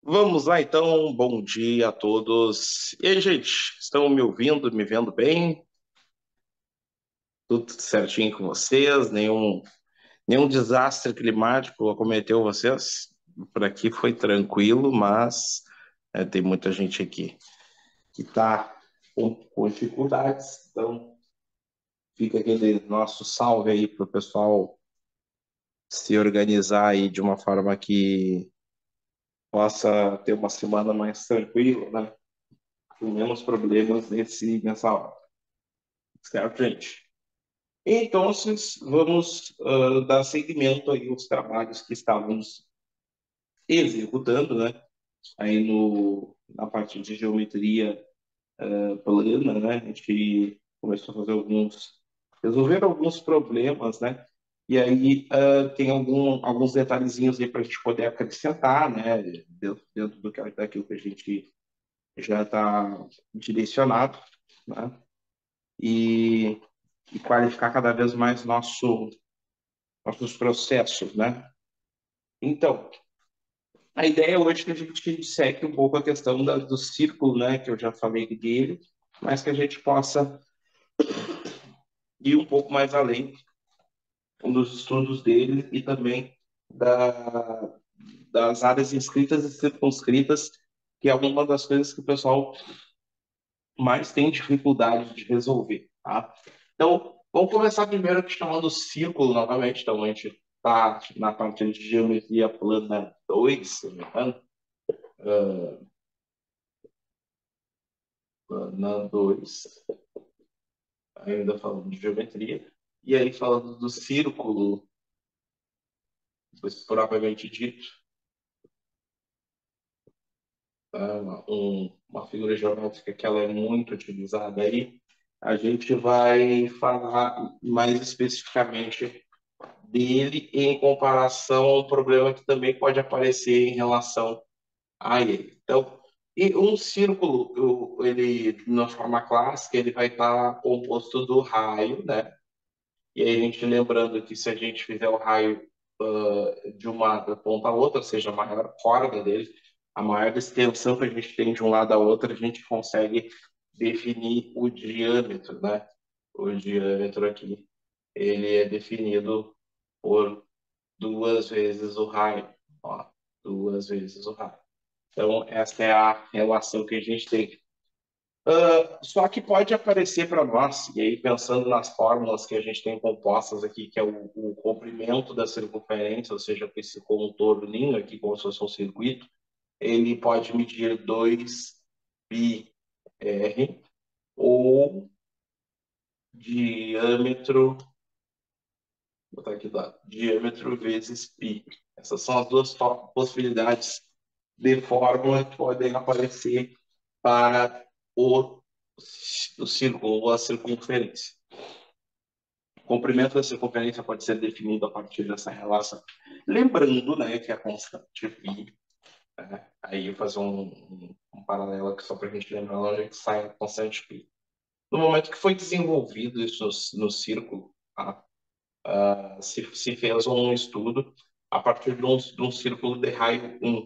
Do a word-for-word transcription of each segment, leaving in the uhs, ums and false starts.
Vamos lá então, bom dia a todos. E aí, gente, estão me ouvindo, me vendo bem? Tudo certinho com vocês? Nenhum, nenhum desastre climático acometeu vocês? Por aqui foi tranquilo, mas é, tem muita gente aqui que está com, com dificuldades. Então, fica aquele nosso salve aí para o pessoal se organizar aí de uma forma que possa ter uma semana mais tranquila, né? Com menos problemas nesse, nessa hora. Certo, gente? Então, vamos uh, dar seguimento aí aos trabalhos que estávamos executando, né? Aí no, na parte de geometria uh, plana, né? A gente começou a fazer alguns, resolver alguns problemas, né? E aí uh, tem algum, alguns detalhezinhos aí para a gente poder acrescentar, né? Dentro, dentro do que, daquilo que a gente já está direcionado, né? E, e qualificar cada vez mais nosso nossos processos, né? Então, a ideia hoje é que a gente segue um pouco a questão da, do círculo, né? Que eu já falei dele, mas que a gente possa ir um pouco mais além dos estudos dele e também da, das áreas inscritas e circunscritas, que é uma das coisas que o pessoal mais tem dificuldade de resolver, tá? Então, vamos começar primeiro aqui chamando o círculo novamente. Então, a gente está na parte de geometria plana dois, se não me engano. Plana dois, ainda falando de geometria. E aí, falando do círculo, propriamente dito, tá? um, uma figura geométrica que ela é muito utilizada aí, a gente vai falar mais especificamente dele em comparação a um problema que também pode aparecer em relação a ele. Então, e um círculo, ele, na forma clássica, ele vai estar composto do raio, né? E aí a gente lembrando que se a gente fizer o raio uh, de uma ponta a outra, ou seja, a maior corda dele, a maior extensão que a gente tem de um lado a outro, a gente consegue definir o diâmetro, né? O diâmetro aqui, ele é definido por duas vezes o raio, ó, duas vezes o raio. Então, essa é a relação que a gente tem. Uh, só que pode aparecer para nós, e aí pensando nas fórmulas que a gente tem compostas aqui, que é o, o comprimento da circunferência, ou seja, com esse contorninho aqui, como se fosse um circuito, ele pode medir dois πr ou diâmetro, vou botar aqui do lado, diâmetro vezes π. Essas são as duas possibilidades de fórmula que podem aparecer para o, o círculo ou a circunferência. O comprimento da circunferência pode ser definido a partir dessa relação. Lembrando, né, que a constante π, né, aí eu fazer um, um, um paralelo aqui só para a gente lembrar onde é que sai a constante π. No momento que foi desenvolvido isso no, no círculo, tá? uh, se, se fez um estudo a partir de um, de um círculo de raio um.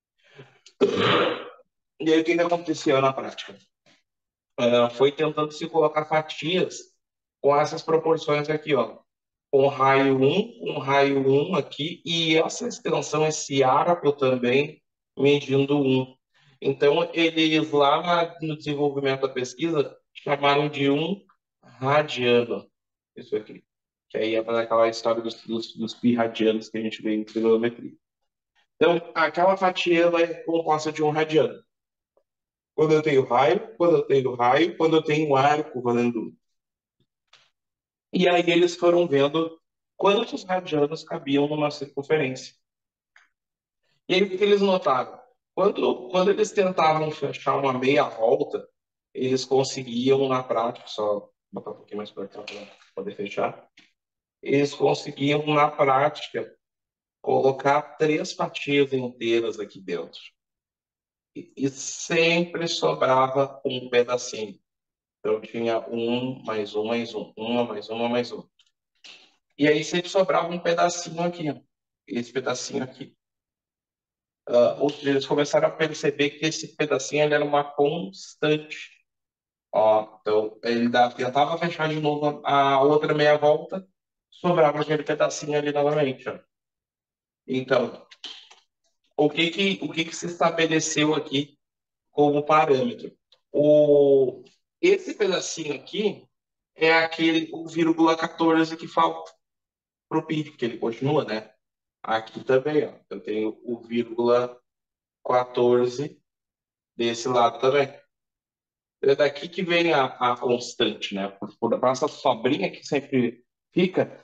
E aí o que, que aconteceu na prática? Uh, foi tentando se colocar fatias com essas proporções aqui, ó. Com raio um, com raio um aqui, e essa extensão, esse arco também medindo um. Então, eles lá na, no desenvolvimento da pesquisa chamaram de um radiano, isso aqui. Que aí é para aquela história dos, dos, dos pi radianos que a gente vê em trigonometria. Então, aquela fatia ela é composta de um radiano. Quando eu tenho raio, quando eu tenho raio, quando eu tenho arco valendo um. E aí eles foram vendo quantos radianos cabiam numa circunferência. E aí o que eles notaram? Quando, quando eles tentavam fechar uma meia volta, eles conseguiam na prática, só botar um pouquinho mais para cá para poder fechar, eles conseguiam na prática colocar três fatias inteiras aqui dentro. E, e sempre sobrava um pedacinho. Então tinha um, mais um, mais um, uma, mais uma, mais um. E aí sempre sobrava um pedacinho aqui, ó. Esse pedacinho aqui. Uh, ou seja, eles começaram a perceber que esse pedacinho ele era uma constante. Ó, então, ele dá, tentava fechar de novo a, a outra meia volta, sobrava aquele pedacinho ali novamente. Ó. Então, o que que, o que que se estabeleceu aqui como parâmetro? O, esse pedacinho aqui é aquele o vírgula quatorze que falta para o pi, que ele continua, né? Aqui também, ó, eu tenho o vírgula quatorze desse lado também. É daqui que vem a, a constante, né? Por, por essa sobrinha que sempre fica,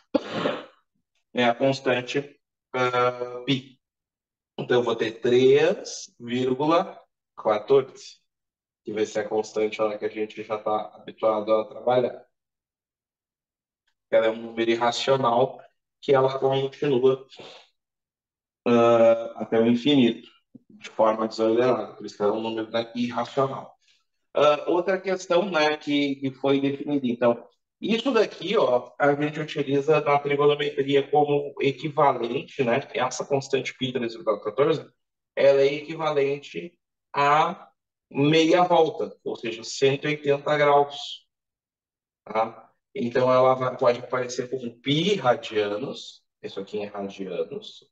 é a constante uh, π. Então, eu vou ter três vírgula quatorze, que vai ser a constante lá que a gente já está habituado a trabalhar. Ela é um número irracional que ela continua uh, até o infinito, de forma desordenada. Por isso que ela é um número, né, irracional. Uh, outra questão, né, que, que foi definida. Então, isso daqui, ó, a gente utiliza na trigonometria como equivalente, né? Essa constante π três vírgula quatorze, ela é equivalente a meia volta, ou seja, cento e oitenta graus, tá? Então, ela vai, pode aparecer como π radianos, isso aqui em radianos,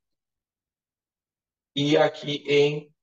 e aqui em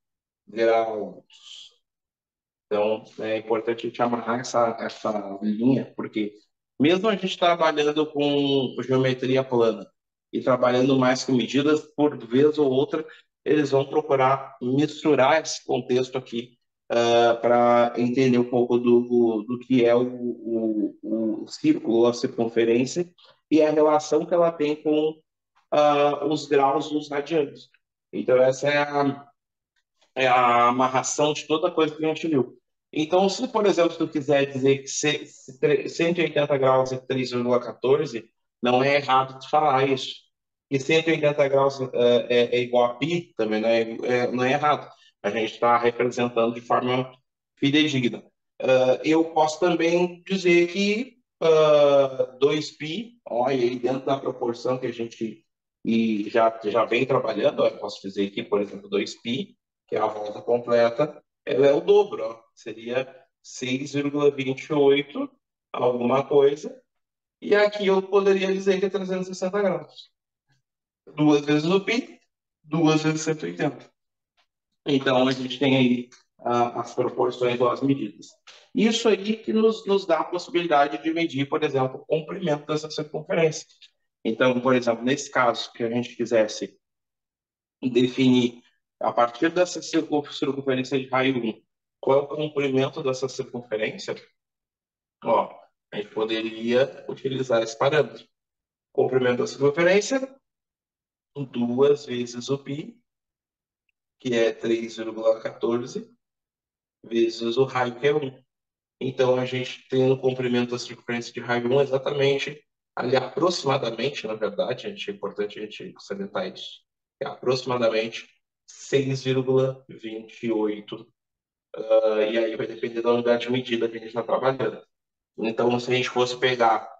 graus. Então, é importante a gente amarrar essa, essa linha, porque mesmo a gente trabalhando com geometria plana e trabalhando mais com medidas, por vez ou outra, eles vão procurar misturar esse contexto aqui uh, para entender um pouco do, do que é o, o, o círculo, a circunferência, e a relação que ela tem com uh, os graus dos radianos. Então, essa é a é a amarração de toda coisa que a gente viu. Então, se, por exemplo, tu quiser dizer que se, se cento e oitenta graus é três vírgula quatorze, não é errado tu falar isso. E cento e oitenta graus uh, é, é igual a π, também não é, é, não é errado. A gente está representando de forma fidedigna. Uh, eu posso também dizer que uh, dois π, olha, aí dentro da proporção que a gente e já, já vem trabalhando, eu posso dizer que, por exemplo, dois π, que é a volta completa, ela é o dobro, ó. Seria seis vírgula vinte e oito alguma coisa, e aqui eu poderia dizer que é trezentos e sessenta graus. Duas vezes o π, duas vezes cento e oitenta. Então, a gente tem aí ah, as proporções ou as medidas. Isso aí que nos, nos dá a possibilidade de medir, por exemplo, o comprimento dessa circunferência. Então, por exemplo, nesse caso que a gente quisesse definir, a partir dessa circunferência de raio um, qual é o comprimento dessa circunferência, ó, a gente poderia utilizar esse parâmetro. Comprimento da circunferência, duas vezes o π, que é três vírgula quatorze, vezes o raio, que é um. Então, a gente tem o comprimento da circunferência de raio um exatamente, ali aproximadamente, na verdade, a gente, é importante a gente salientar isso, é aproximadamente seis vírgula vinte e oito. Uh, e aí vai depender da unidade de medida que a gente está trabalhando. Então, se a gente fosse pegar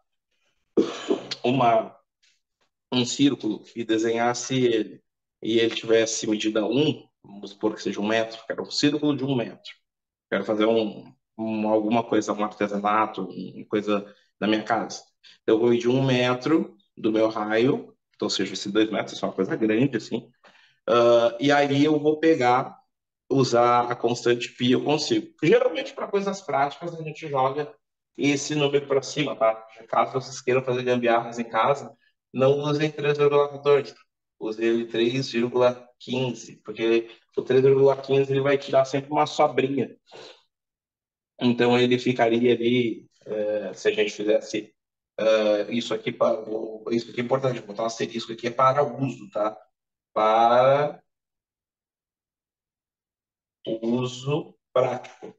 uma, um círculo e desenhasse ele, e ele tivesse medida um, vamos supor que seja um metro, quero um círculo de um metro, quero fazer um, um, alguma coisa, um artesanato, uma coisa na minha casa. Então, eu vou medir um metro do meu raio, então, seja, esses dois metros, é uma coisa grande, assim, uh, e aí eu vou pegar usar a constante π, eu consigo. Geralmente, para coisas práticas, a gente joga esse número para cima, tá? Caso vocês queiram fazer gambiarras em casa, não usem três vírgula quatorze, use ele três vírgula quinze, porque o três vírgula quinze ele vai te dar sempre uma sobrinha. Então, ele ficaria ali, é, se a gente fizesse é, isso aqui, para, isso aqui é importante, botar um asterisco aqui, é para uso, tá? Para uso prático.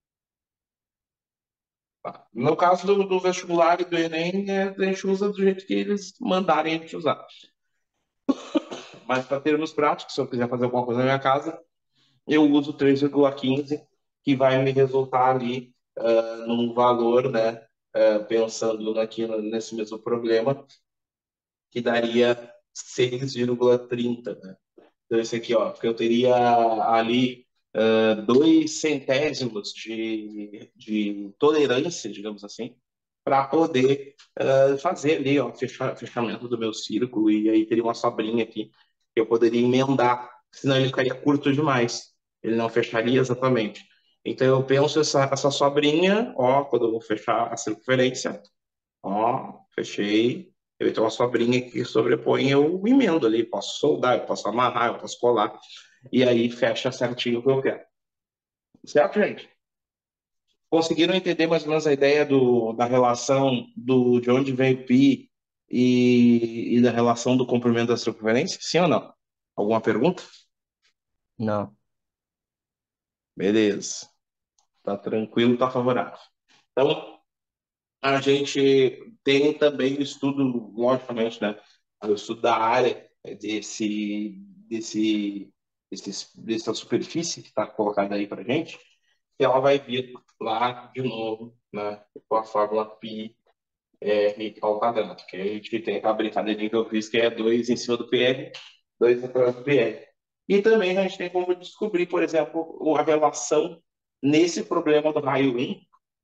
No caso do, do vestibular e do Enem, é, a gente usa do jeito que eles mandarem a gente usar. Mas para termos práticos, se eu quiser fazer alguma coisa na minha casa, eu uso três vírgula quinze, que vai me resultar ali uh, num valor, né, uh, pensando aqui nesse mesmo problema, que daria seis vírgula trinta, né? Então, esse aqui, ó, porque eu teria ali uh, dois centésimos de, de tolerância, digamos assim, para poder uh, fazer ali, ó, fecha, fechamento do meu círculo, e aí teria uma sobrinha aqui que eu poderia emendar, senão ele ficaria curto demais, ele não fecharia exatamente. Então, eu penso essa, essa sobrinha, ó, quando eu vou fechar a circunferência, ó, fechei. Eu tenho uma sobrinha que sobrepõe, eu emendo ali. Posso soldar, eu posso amarrar, eu posso colar. E aí fecha certinho o que eu quero. Certo, gente? Conseguiram entender mais ou menos a ideia do, da relação do, de onde vem o π e, e da relação do comprimento da circunferência? Sim ou não? Alguma pergunta? Não. Beleza. Tá tranquilo, tá favorável. Então, a gente tem também o estudo, logicamente, né? O estudo da área desse, desse, desse, dessa superfície que está colocada aí para gente, que ela vai vir lá de novo, né? Com a fórmula π r ao quadrado, que a gente tem aquela brincadeirinha que eu fiz, que é dois em cima do πr, dois atrás do πr. E também a gente tem como descobrir, por exemplo, a relação nesse problema do raio um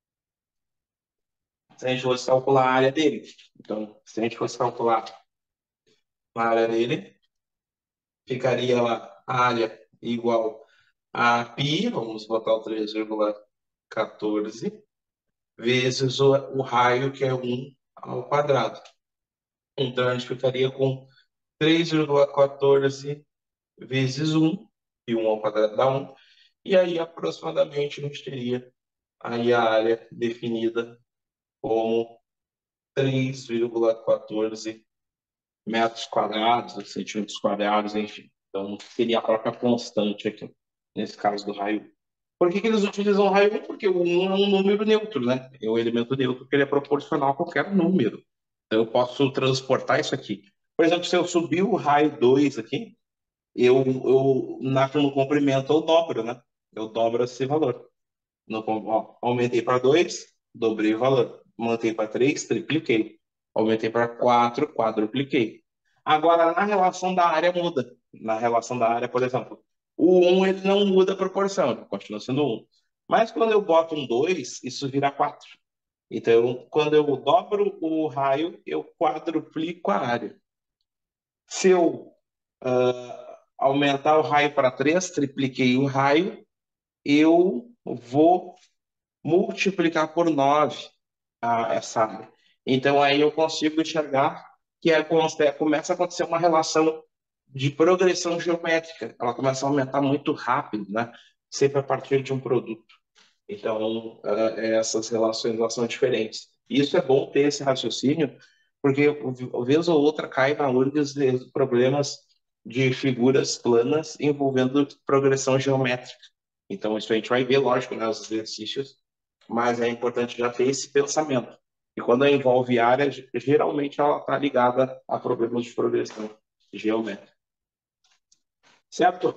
se a gente fosse calcular a área dele. Então, se a gente fosse calcular a área dele, ficaria lá a área igual a π, vamos botar o três vírgula quatorze, vezes o, o raio, que é um ao quadrado. Então, a gente ficaria com três vírgula quatorze vezes um, e um ao quadrado dá um, e aí aproximadamente a gente teria aí a área definida como três vírgula quatorze metros quadrados, centímetros quadrados, enfim. Então, seria a própria constante aqui, nesse caso do raio. Por que, que eles utilizam o raio um? Porque o um é um número neutro, né? É um elemento neutro que ele é proporcional a qualquer número. Então, eu posso transportar isso aqui. Por exemplo, se eu subir o raio dois aqui, eu, eu na, no comprimento eu dobro, né? Eu dobro esse valor. No, ó, aumentei para dois, dobrei o valor. Aumentei para três, tripliquei. Aumentei para quatro, quadrupliquei. Agora, na relação da área, muda. Na relação da área, por exemplo, o um ele não muda a proporção, ele continua sendo um. Mas quando eu boto um dois, isso vira quatro. Então, quando eu dobro o raio, eu quadruplico a área. Se eu uh, aumentar o raio para três, tripliquei o raio, eu vou multiplicar por nove a, essa área. Então, aí eu consigo enxergar que é, começa a acontecer uma relação de progressão geométrica. Ela começa a aumentar muito rápido, né? Sempre a partir de um produto. Então, uh, essas relações elas são diferentes. E isso é bom ter esse raciocínio, porque, vez ou outra, cai na URGS problemas de figuras planas envolvendo progressão geométrica. Então, isso a gente vai ver, lógico, nos né, exercícios, mas é importante já ter esse pensamento. E quando envolve área, geralmente ela está ligada a problemas de progressão geométrica. Certo?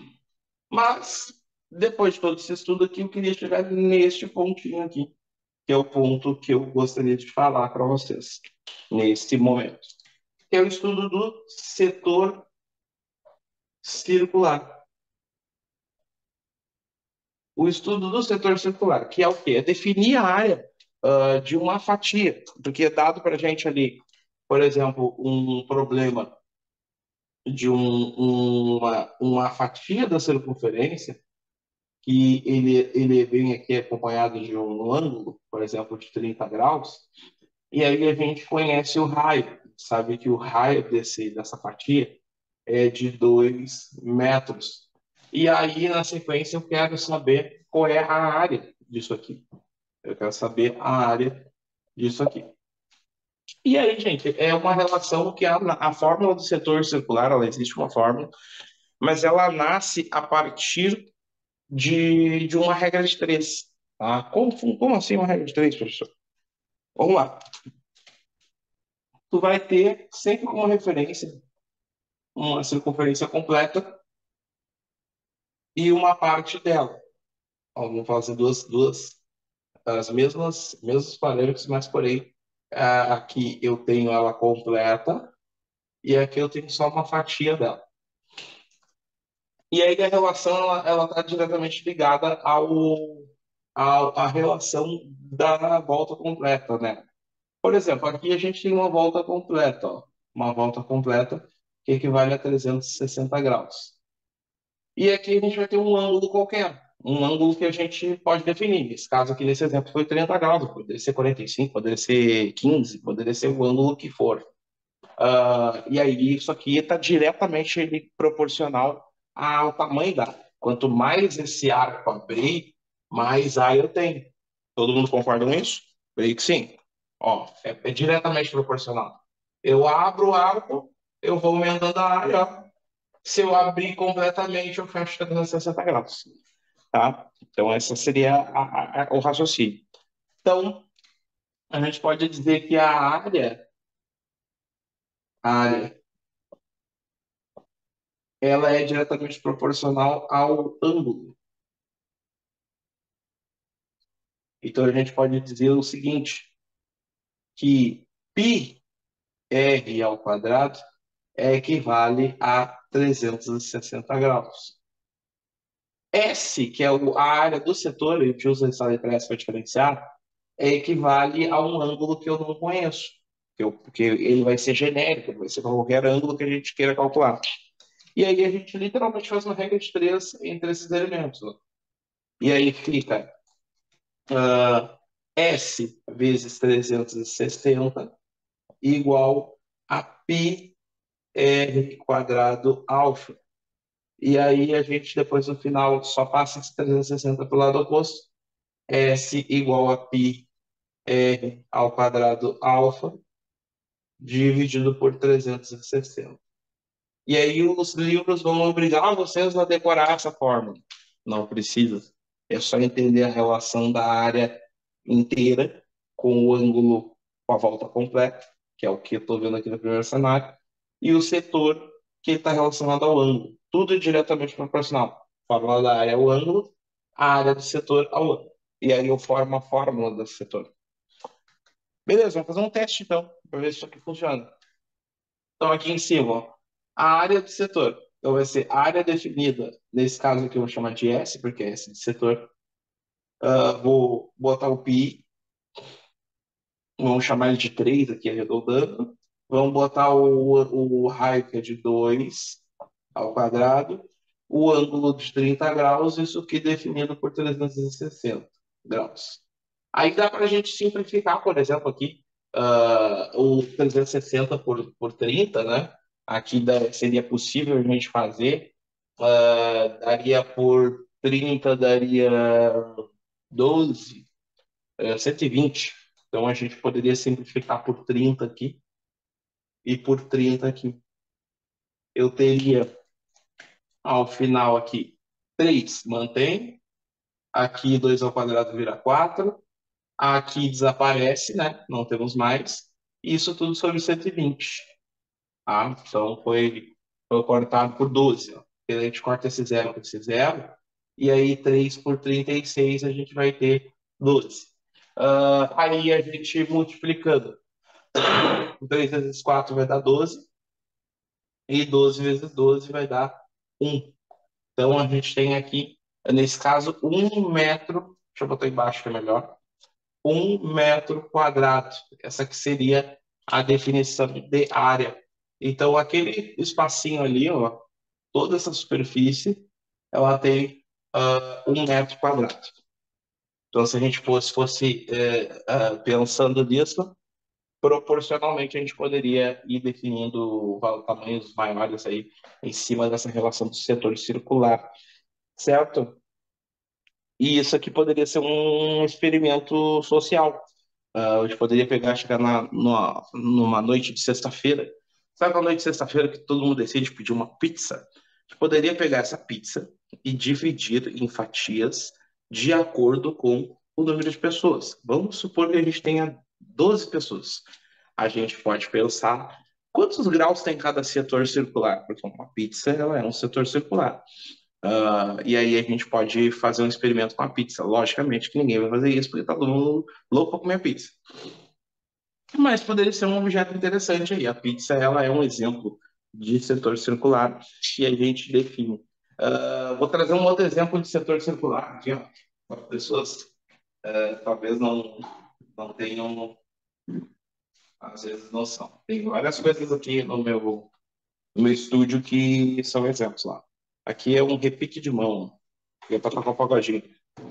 Mas, depois de todo esse estudo aqui, eu queria chegar neste pontinho aqui, que é o ponto que eu gostaria de falar para vocês, nesse momento. Que é o estudo do setor circular. O estudo do setor circular, que é o quê? É definir a área uh, de uma fatia, porque é dado para a gente ali, por exemplo, um problema de um, uma, uma fatia da circunferência, que ele, ele vem aqui acompanhado de um ângulo, por exemplo, de trinta graus, e aí a gente conhece o raio, sabe que o raio desse, dessa fatia é de dois metros. E aí, na sequência, eu quero saber qual é a área disso aqui. Eu quero saber a área disso aqui. E aí, gente, é uma relação que a, a fórmula do setor circular, ela existe uma fórmula, mas ela nasce a partir de, de uma regra de três. Tá? Como, como assim uma regra de três, professor? Vamos lá. Tu vai ter sempre como referência uma circunferência completa e uma parte dela. Ó, vamos fazer duas, duas as mesmas mesmos parâmetros, mas porém ah, aqui eu tenho ela completa e aqui eu tenho só uma fatia dela. E aí a relação ela, ela está diretamente ligada ao, ao, à relação da volta completa, né? Por exemplo, aqui a gente tem uma volta completa, ó. Uma volta completa que equivale a trezentos e sessenta graus. E aqui a gente vai ter um ângulo qualquer, um ângulo que a gente pode definir. Nesse caso aqui, nesse exemplo, foi trinta graus, poderia ser quarenta e cinco, poderia ser quinze, poderia ser o ângulo que for. Uh, e aí isso aqui está diretamente ele, proporcional ao tamanho da área. Quanto mais esse arco abrir, mais área eu tenho. Todo mundo concorda com isso? Creio que sim. Ó, é, é diretamente proporcional. Eu abro o arco, eu vou aumentando a área. Ó. Se eu abrir completamente, eu fecho trezentos e sessenta graus. Tá? Então, esse seria a, a, a, o raciocínio. Então, a gente pode dizer que a área, a área ela é diretamente proporcional ao ângulo. Então, a gente pode dizer o seguinte, que πr ao quadrado é equivale a trezentos e sessenta graus. S, que é a área do setor, a gente usa essa letra S para diferenciar, é equivale a um ângulo que eu não conheço, que eu, porque ele vai ser genérico, vai ser qualquer ângulo que a gente queira calcular. E aí a gente literalmente faz uma regra de três entre esses elementos. Ó. E aí fica uh, S vezes trezentos e sessenta igual a πr quadrado alfa. E aí a gente depois no final só passa esse trezentos e sessenta para o lado oposto. S igual a πr ao quadrado alfa dividido por trezentos e sessenta. E aí os livros vão obrigar vocês a decorar essa fórmula. Não precisa. É só entender a relação da área inteira com o ângulo com a volta completa, que é o que eu estou vendo aqui no primeiro cenário, e o setor que está relacionado ao ângulo. Tudo é diretamente proporcional. A fórmula da área é o ângulo, a área do setor ao ângulo. E aí eu formo a fórmula do setor. Beleza, vamos fazer um teste então, para ver se isso aqui funciona. Então, aqui em cima, ó, a área do setor. Então, vai ser área definida. Nesse caso aqui, eu vou chamar de S, porque é S de setor. Uh, vou botar o π, vamos chamar ele de três aqui, arredondando. Vamos botar o, o raio, que é de dois ao quadrado. O ângulo de trinta graus, isso aqui definido por trezentos e sessenta graus. Aí dá para a gente simplificar, por exemplo, aqui, uh, o trezentos e sessenta por, por trinta, né? Aqui dá, seria possível a gente fazer. Uh, daria por trinta, daria doze, uh, cento e vinte. Então a gente poderia simplificar por trinta aqui e por trinta aqui. Eu teria ao final aqui três, mantém. Aqui dois ao quadrado vira quatro. Aqui desaparece, né? Não temos mais. Isso tudo sobre cento e vinte. Tá? Então foi, foi cortado por doze. Ó. A gente corta esse zero com esse zero. E aí três por trinta e seis a gente vai ter doze. Uh, aí a gente multiplicando. três vezes quatro vai dar doze. E doze vezes doze vai dar um. Então a gente tem aqui, nesse caso, um metro. Deixa eu botar embaixo que é melhor. Um metro quadrado. Essa que seria a definição de área. Então, aquele espacinho ali, ó, toda essa superfície, ela tem uh, um metro quadrado. Então, se a gente fosse, fosse uh, uh, pensando nisso, proporcionalmente a gente poderia ir definindo tamanhos maiores aí em cima dessa relação do setor circular, certo? E isso aqui poderia ser um experimento social. Uh, a gente poderia pegar, chegar na, numa, numa noite de sexta-feira. Sabe a noite de sexta-feira que todo mundo decide pedir uma pizza? A gente poderia pegar essa pizza e dividir em fatias de acordo com o número de pessoas. Vamos supor que a gente tenha doze pessoas. A gente pode pensar quantos graus tem cada setor circular, porque uma pizza ela é um setor circular. Uh, e aí a gente pode fazer um experimento com a pizza. Logicamente que ninguém vai fazer isso, porque tá todo mundo louco para comer pizza. Mas poderia ser um objeto interessante aí. A pizza ela é um exemplo de setor circular e a gente define. Uh, vou trazer um outro exemplo de setor circular aqui, ó, para as pessoas uh, talvez não, não tenham, às vezes, noção. Tem várias coisas aqui no meu, no meu estúdio que são exemplos lá. Aqui é um repique de mão, que é para tocar o pagodinho.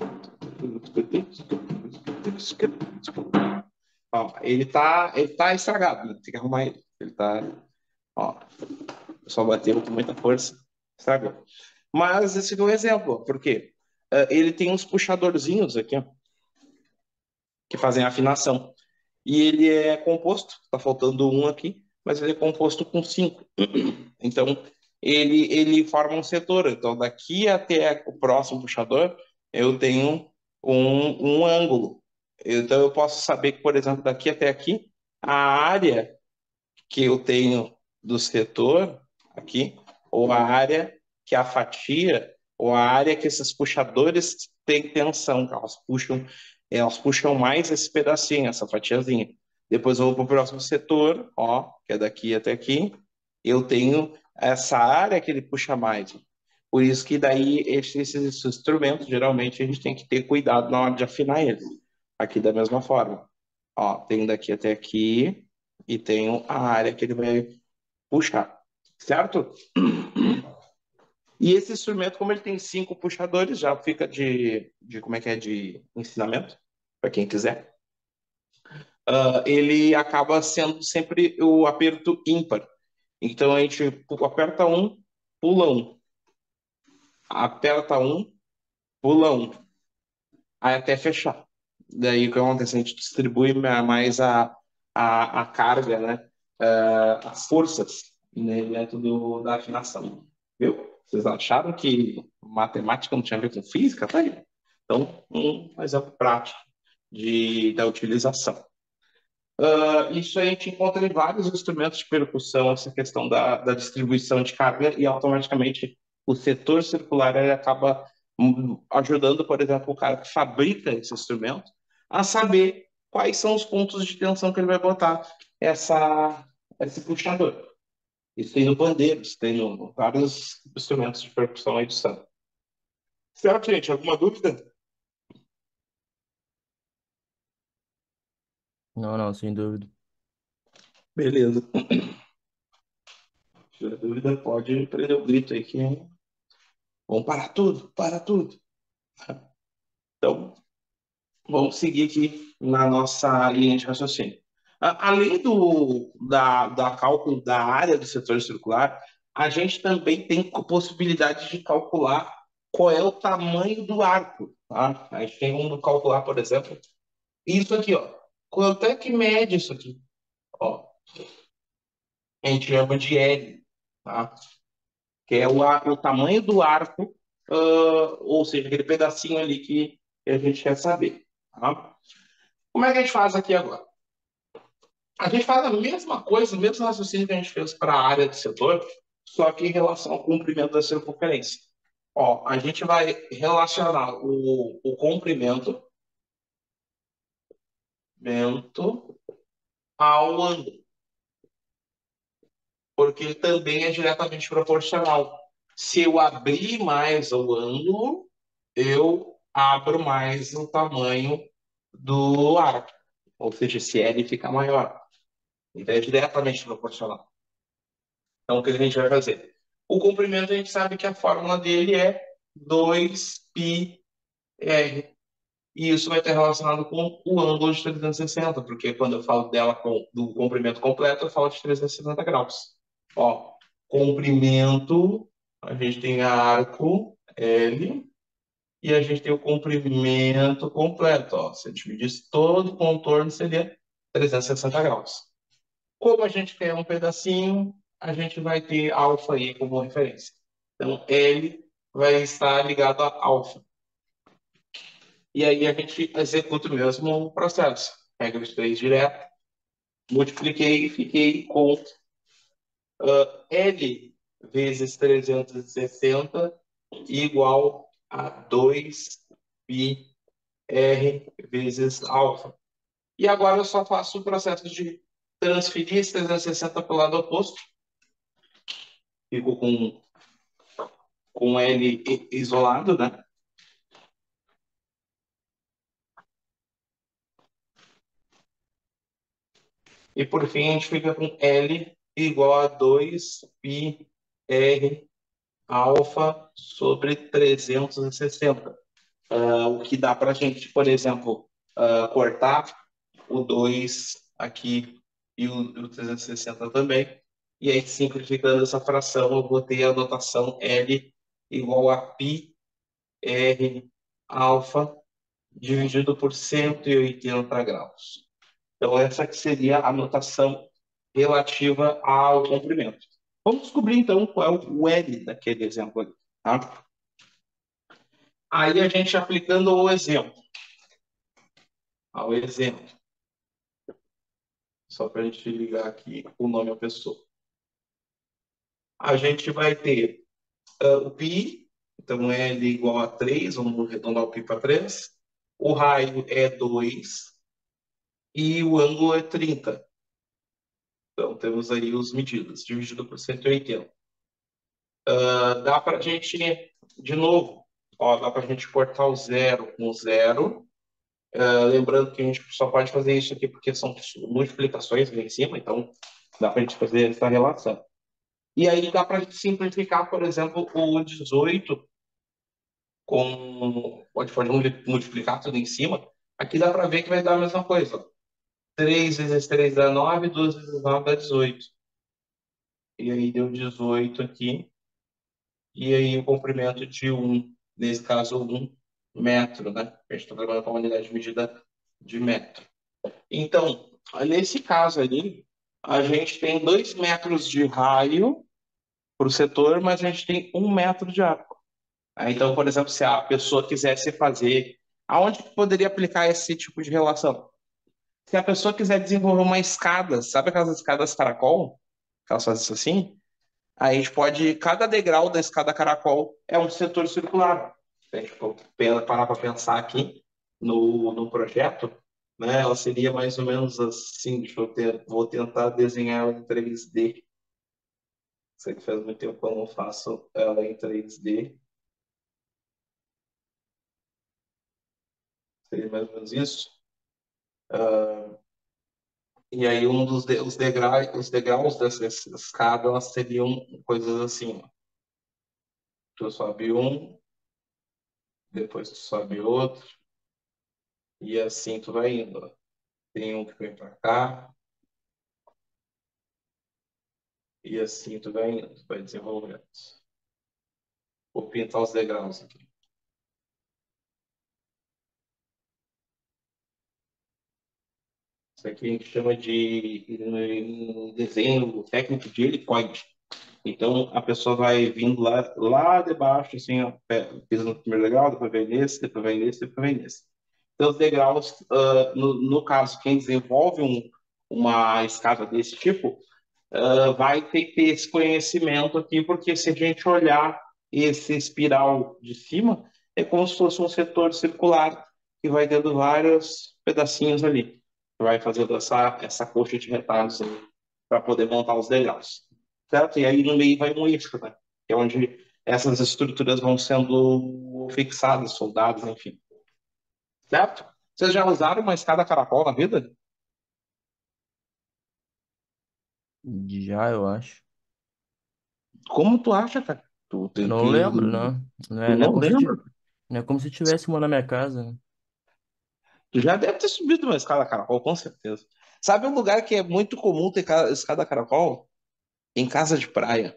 Ó, ele tá, ele tá estragado, né? Tem que arrumar ele. Ele tá, ó, só bateu com muita força, estragou. Mas esse é um exemplo, por quê? Uh, ele tem uns puxadorzinhos aqui, ó, que fazem a afinação. E ele é composto, está faltando um aqui, mas ele é composto com cinco. Então, ele, ele forma um setor. Então, daqui até o próximo puxador, eu tenho um, um ângulo. Então, eu posso saber que, por exemplo, daqui até aqui, a área que eu tenho do setor, aqui, ou a área que a fatia, ou a área que esses puxadores têm tensão, que elas puxam, elas puxam mais esse pedacinho, essa fatiazinha. Depois eu vou para o próximo setor, ó, que é daqui até aqui, eu tenho essa área que ele puxa mais. Por isso que daí esses, esses instrumentos, geralmente, a gente tem que ter cuidado na hora de afinar eles. Aqui da mesma forma. Ó, tenho daqui até aqui e tenho a área que ele vai puxar, certo? E esse instrumento, como ele tem cinco puxadores, já fica de, de como é que é, de ensinamento, para quem quiser. Uh, ele acaba sendo sempre o aperto ímpar. Então, a gente aperta um, pula um. Aperta um, pula um. Aí até fechar. Daí o que acontece? A gente distribui mais a, a, a carga, né? Uh, as forças, né? Dentro do, da afinação. Viu? Vocês acharam que matemática não tinha a ver com física? Tá aí. Então, um exemplo prático de, da utilização. Uh, isso a gente encontra em vários instrumentos de percussão, essa questão da, da distribuição de carga, e automaticamente o setor circular ele acaba hum, ajudando, por exemplo, o cara que fabrica esse instrumento a saber quais são os pontos de tensão que ele vai botar essa, esse puxador. Isso tem no pandeiro, isso tem no, vários instrumentos de percussão e edição. Certo, gente? Alguma dúvida? Não, não, sem dúvida. Beleza. Se tiver dúvida, pode prender o grito aí que vamos parar tudo, para tudo. Então, vamos seguir aqui na nossa linha de raciocínio. A- Além do, da, da cálculo da área do setor circular, a gente também tem possibilidade de calcular qual é o tamanho do arco. Tá? A gente tem como calcular, por exemplo, isso aqui, ó. Quanto é que mede isso aqui? Ó, a gente chama de L, tá? Que é o, ar- o tamanho do arco, ah, ou seja, aquele pedacinho ali que a gente quer saber. Tá? Como é que a gente faz aqui agora? A gente faz a mesma coisa, o mesmo raciocínio que a gente fez para a área do setor, só que em relação ao comprimento da circunferência. Ó, a gente vai relacionar o, o comprimento mento ao ângulo, porque ele também é diretamente proporcional. Se eu abrir mais o ângulo, eu abro mais o tamanho do arco, ou seja, se L fica maior. Então é diretamente proporcional. Então, o que a gente vai fazer? O comprimento, a gente sabe que a fórmula dele é dois πr. E isso vai estar relacionado com o ângulo de trezentos e sessenta, porque quando eu falo dela com, do comprimento completo, eu falo de trezentos e sessenta graus. Ó, comprimento, a gente tem arco L, e a gente tem o comprimento completo. Ó. Se a gente medisse todo o contorno, seria trezentos e sessenta graus. Como a gente quer um pedacinho, a gente vai ter alfa aí como referência. Então, L vai estar ligado a alfa. E aí a gente executa o mesmo processo. Pega os três direto, multipliquei e fiquei com uh, L vezes trezentos e sessenta igual a dois πr vezes alfa. E agora eu só faço o processo de transferir esse trezentos e sessenta para o lado oposto. Fico com com L i- isolado, né? E por fim a gente fica com L igual a dois pi r alfa sobre trezentos e sessenta. Uh, o que dá para a gente, por exemplo, uh, cortar o dois aqui e o, o trezentos e sessenta também. E aí, simplificando essa fração, eu vou ter a notação L igual a π r alfa dividido por cento e oitenta graus. Então, essa que seria a notação relativa ao comprimento. Vamos descobrir, então, qual é o L daquele exemplo ali. Tá? Aí, a gente aplicando o exemplo. Ao exemplo. Só para a gente ligar aqui o nome à pessoa. A gente vai ter uh, o π, então L igual a três, vamos arredondar o π para três. O raio é dois e o ângulo é trinta. Então, temos aí os medidas, dividido por cento e oitenta. Uh, dá para a gente, de novo, ó, dá para a gente cortar o zero com zero. Uh, lembrando que a gente só pode fazer isso aqui porque são multiplicações ali em cima, então dá para a gente fazer essa relação. E aí dá para a gente simplificar, por exemplo, o dezoito com. Pode, pode multiplicar tudo em cima. Aqui dá para ver que vai dar a mesma coisa. três vezes três dá nove, duas vezes nove dá dezoito. E aí deu dezoito aqui. E aí o comprimento de um, nesse caso, um metro, né? A gente está trabalhando com a unidade de medida de metro. Então, nesse caso ali, a gente tem dois metros de raio para o setor, mas a gente tem um metro de arco. Então, por exemplo, se a pessoa quisesse fazer, aonde que poderia aplicar esse tipo de relação? Se a pessoa quiser desenvolver uma escada, sabe aquelas escadas caracol? Que elas fazem isso assim? Aí a gente pode, cada degrau da escada caracol é um setor circular. Se a gente for parar para pensar aqui no, no projeto, né, ela seria mais ou menos assim. Deixa eu ter, vou tentar desenhar ela em três D. Sei que faz muito tempo que eu não faço ela em três D. Seria mais ou menos isso. E aí um dos de, os degraus, os degraus dessa escada elas seriam coisas assim, ó. Tu sobe um, depois tu sobe outro, e assim tu vai indo, ó. Tem um que vem para cá, e assim tu vai indo, tu vai desenvolvendo. Vou pintar os degraus aqui. Isso aqui a gente chama de em desenho técnico de helicoide. Então a pessoa vai vindo lá, lá de baixo, assim, ó, pisa no primeiro degrau, depois vem nesse, depois vem nesse, depois vem nesse. Então, os degraus, uh, no, no caso, quem desenvolve um, uma escada desse tipo, uh, vai ter que ter esse conhecimento aqui, porque se a gente olhar esse espiral de cima, é como se fosse um setor circular que vai tendo vários pedacinhos ali, que vai fazendo essa, essa coxa de retalhos para poder montar os degraus. Certo? E aí no meio vai um eixo, né? Que é onde essas estruturas vão sendo fixadas, soldadas, enfim. Certo? Vocês já usaram uma escada caracol na vida? Já, eu acho. Como tu acha, cara? Tu, Eu tu, não lembro, tu, não. Não tu é, não é não como se, lembra? ti- não é como se tivesse uma na minha casa, né? Tu já deve ter subido uma escada caracol, com certeza. Sabe um lugar que é muito comum ter ca- escada caracol? Em casa de praia.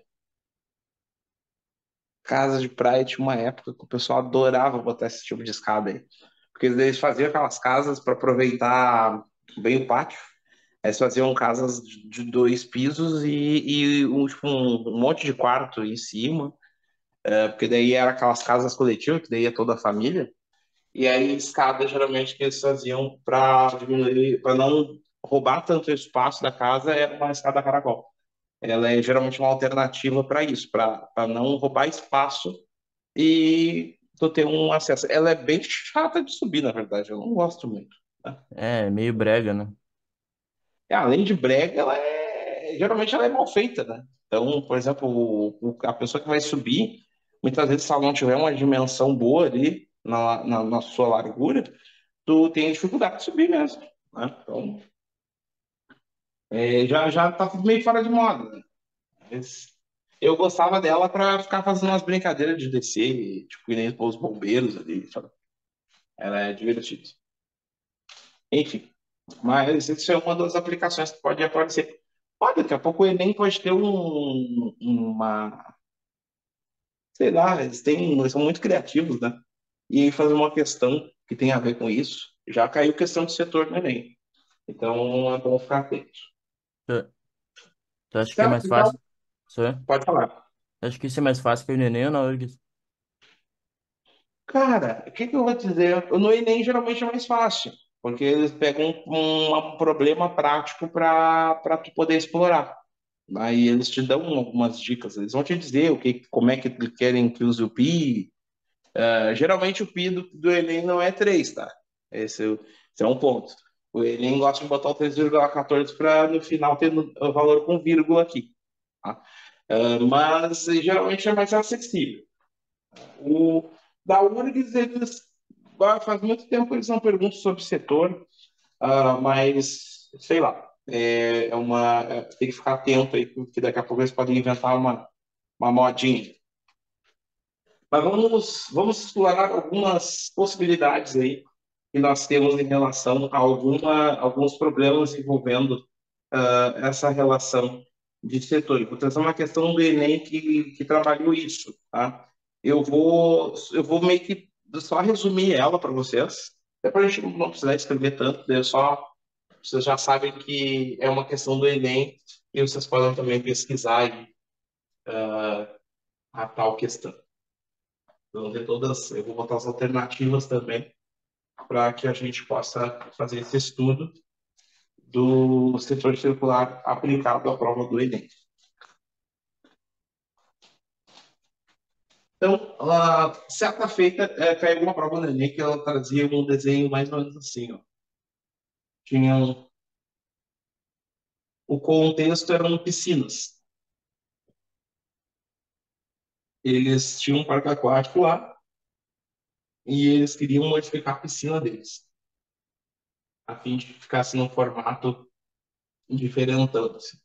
Casa de praia tinha uma época que o pessoal adorava botar esse tipo de escada aí. Porque eles faziam aquelas casas para aproveitar bem o pátio. Aí eles faziam casas de de dois pisos e, e um, tipo, um, um monte de quarto em cima. É, porque daí era aquelas casas coletivas, que daí ia toda a família. E aí escada geralmente que eles faziam para diminuir, para não roubar tanto espaço da casa, era uma escada caracol. Ela é geralmente uma alternativa para isso, para não roubar espaço e tu ter um acesso. Ela é bem chata de subir, na verdade, eu não gosto muito. Né? É, meio brega, né? E, além de brega, ela é geralmente ela é mal feita, né? Então, por exemplo, o- o- a pessoa que vai subir, muitas vezes, se ela não tiver uma dimensão boa ali na, na, na sua largura, tu tem dificuldade de subir mesmo, né? Então, é, já, já tá meio fora de moda, né? Mas eu gostava dela para ficar fazendo umas brincadeiras de descer, tipo, que nem os bombeiros ali, sabe? Era é divertido. Enfim, mas isso é uma das aplicações que pode aparecer. Pode, daqui a pouco o Enem pode ter um, uma, sei lá, eles têm, eles são muito criativos, né? E fazer uma questão que tem a ver com isso. Já caiu questão de setor no Enem. Então é bom ficar atento. Tu, tu acha que é Certo? mais Então, fácil? Só? Tu pode falar. acha que isso é mais fácil que o Neném ou na URGS? Cara, o que que eu vou dizer? No Enem geralmente é mais fácil, porque eles pegam um, um problema prático para para tu poder explorar. Aí eles te dão algumas dicas, eles vão te dizer o que, como é que eles querem que use o pi. Uh, geralmente o pi do, do Enem não é três, tá? Esse, é o- esse é um ponto. O Enem gosta de botar o três vírgula quatorze para no final ter no- o valor com vírgula aqui. Tá? Uh, mas geralmente é mais acessível. O da URGS, eles ah, faz muito tempo que eles não perguntam sobre setor, ah, mas sei lá, é, é uma é, tem que ficar atento aí, porque daqui a pouco eles podem inventar uma, uma modinha. Mas vamos, vamos explorar algumas possibilidades aí que nós temos em relação a alguma, alguns problemas envolvendo ah, essa relação de setor. E vou trazer uma questão do Enem que, que trabalhou isso, tá? Eu vou, eu vou meio que só resumir ela para vocês, até para a gente não precisar escrever tanto, daí eu só, vocês já sabem que é uma questão do Enem e vocês podem também pesquisar aí, a tal questão. Então, de todas, eu vou botar as alternativas também para que a gente possa fazer esse estudo do setor circular aplicado à prova do Enem. Então, ela, certa feita, é, caiu uma prova no Enem que ela trazia um desenho mais ou menos assim. Ó. Tinha um, o contexto eram piscinas. Eles tinham um parque aquático lá e eles queriam modificar a piscina deles, a fim de que ficasse num formato diferentão. Assim.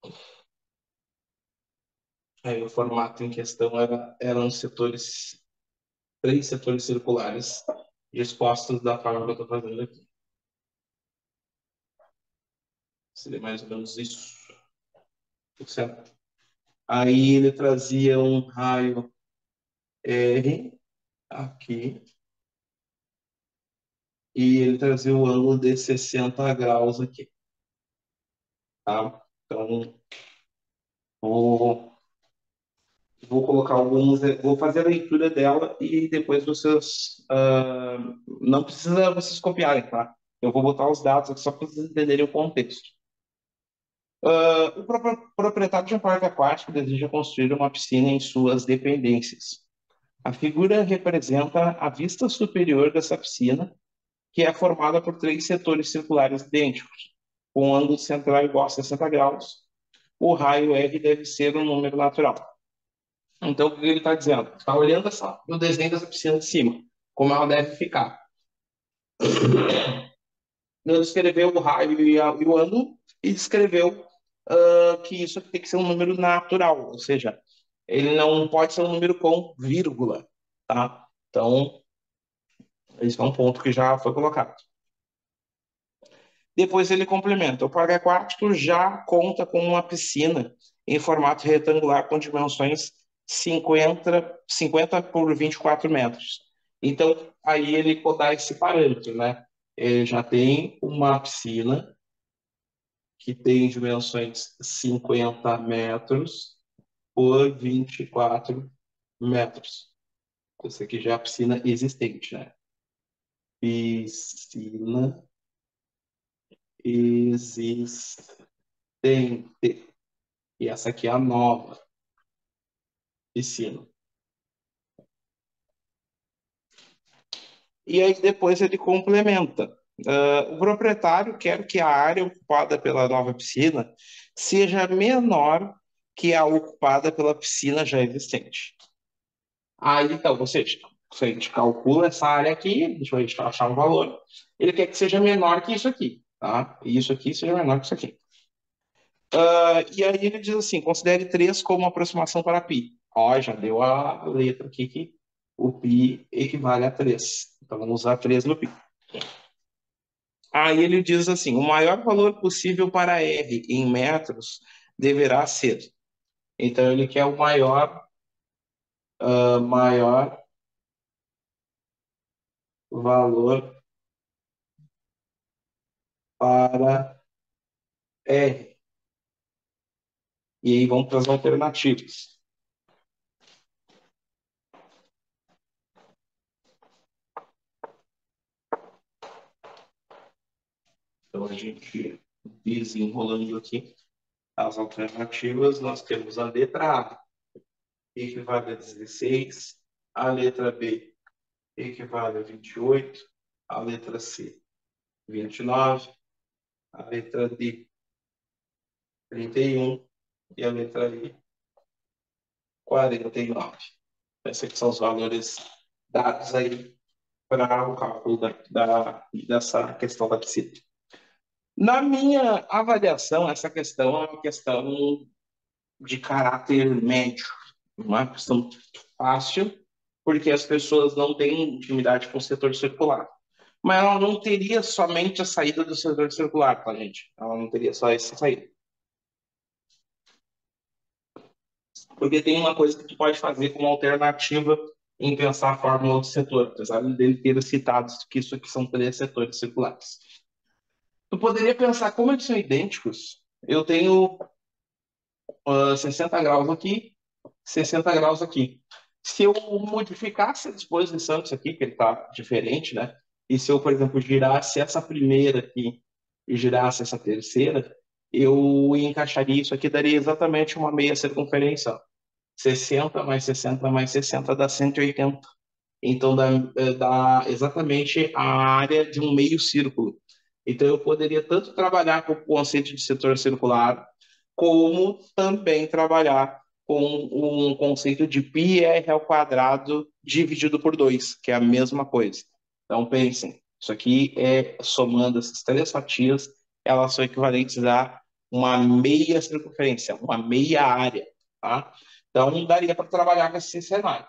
Aí o formato em questão era, eram setores, três setores circulares dispostos da forma que eu estou fazendo aqui. Seria mais ou menos isso. Certo? Aí ele trazia um raio R aqui e ele trazia o ângulo de sessenta graus aqui. Tá? Então, vou, vou colocar alguns, vou fazer a leitura dela e depois vocês, ah, não precisa vocês copiarem, tá? Eu vou botar os dados aqui só para vocês entenderem o contexto. Ah, o pro- proprietário de um parque aquático deseja construir uma piscina em suas dependências. A figura representa a vista superior dessa piscina, que é formada por três setores circulares idênticos, com um ângulo central igual a sessenta graus. O raio R deve ser um número natural. Então, o que ele está dizendo? Está olhando essa, o desenho dessa piscina de cima, como ela deve ficar. Ele escreveu o raio e, a, e o ângulo e escreveu uh, que isso tem que ser um número natural, ou seja, ele não pode ser um número com vírgula, tá? Então, esse é um ponto que já foi colocado. Depois ele complementa: o parque aquático já conta com uma piscina em formato retangular com dimensões cinquenta, cinquenta por vinte e quatro metros. Então, aí ele dá esse parâmetro, né? Ele já tem uma piscina que tem dimensões cinquenta metros por vinte e quatro metros. Isso aqui já é a piscina existente, né? Piscina existente. E essa aqui é a nova piscina. E aí depois ele complementa. Uh, o proprietário quer que a área ocupada pela nova piscina seja menor que a ocupada pela piscina já existente. Aí, então, ou seja, se a gente calcula essa área aqui, deixa eu achar um valor, ele quer que seja menor que isso aqui, tá? E isso aqui seja menor que isso aqui. Uh, e aí ele diz assim, considere três como aproximação para π. Ó, já deu a letra aqui que o π equivale a três. Então, vamos usar três no π. Aí ele diz assim, o maior valor possível para R em metros deverá ser. Então, ele quer o maior, uh, maior valor para R. E aí vamos para as alternativas. Então, a gente desenrolando aqui as alternativas, nós temos a letra A, equivale a dezesseis, a letra B equivale a vinte e oito, a letra C, vinte e nove, a letra D, trinta e um e a letra E, quarenta e nove. Esses aqui são os valores dados aí para o cálculo da, da, dessa questão da psicologia. Na minha avaliação, essa questão é uma questão de caráter médio, uma questão fácil, porque as pessoas não têm intimidade com o setor circular. Mas ela não teria somente a saída do setor circular, tá, gente? Ela não teria só essa saída. Porque tem uma coisa que tu pode fazer como alternativa em pensar a fórmula do setor, apesar dele ter citado que isso aqui são três setores circulares. Tu poderia pensar como eles são idênticos. Eu tenho uh, sessenta graus aqui, sessenta graus aqui. Se eu modificasse a disposição disso aqui, que ele está diferente, né? E se eu, por exemplo, girasse essa primeira aqui e girasse essa terceira, eu encaixaria isso aqui, daria exatamente uma meia circunferência. sessenta mais sessenta mais sessenta dá cento e oitenta. Então, dá, dá exatamente a área de um meio círculo. Então, eu poderia tanto trabalhar com o conceito de setor circular, como também trabalhar com um conceito de πr ao quadrado dividido por dois, que é a mesma coisa. Então, pensem, isso aqui é somando essas três fatias, elas são equivalentes a uma meia circunferência, uma meia área, tá? Então, daria para trabalhar com esse cenário.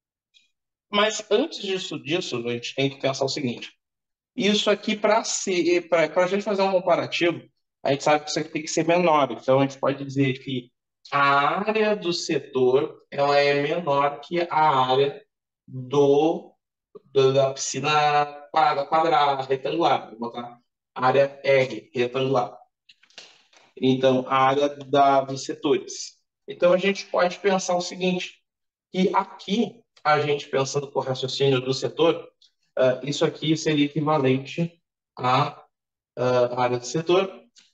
Mas antes disso, disso, a gente tem que pensar o seguinte: isso aqui, para ser, para a gente fazer um comparativo, a gente sabe que isso aqui tem que ser menor. Então, a gente pode dizer que a área do setor ela é menor que a área do, do da piscina quadrada, quadrada, retangular. Vou botar área R, retangular. Então, a área da, dos setores. Então, a gente pode pensar o seguinte, que aqui, a gente pensando com o raciocínio do setor, uh, isso aqui seria equivalente à uh, área do setor,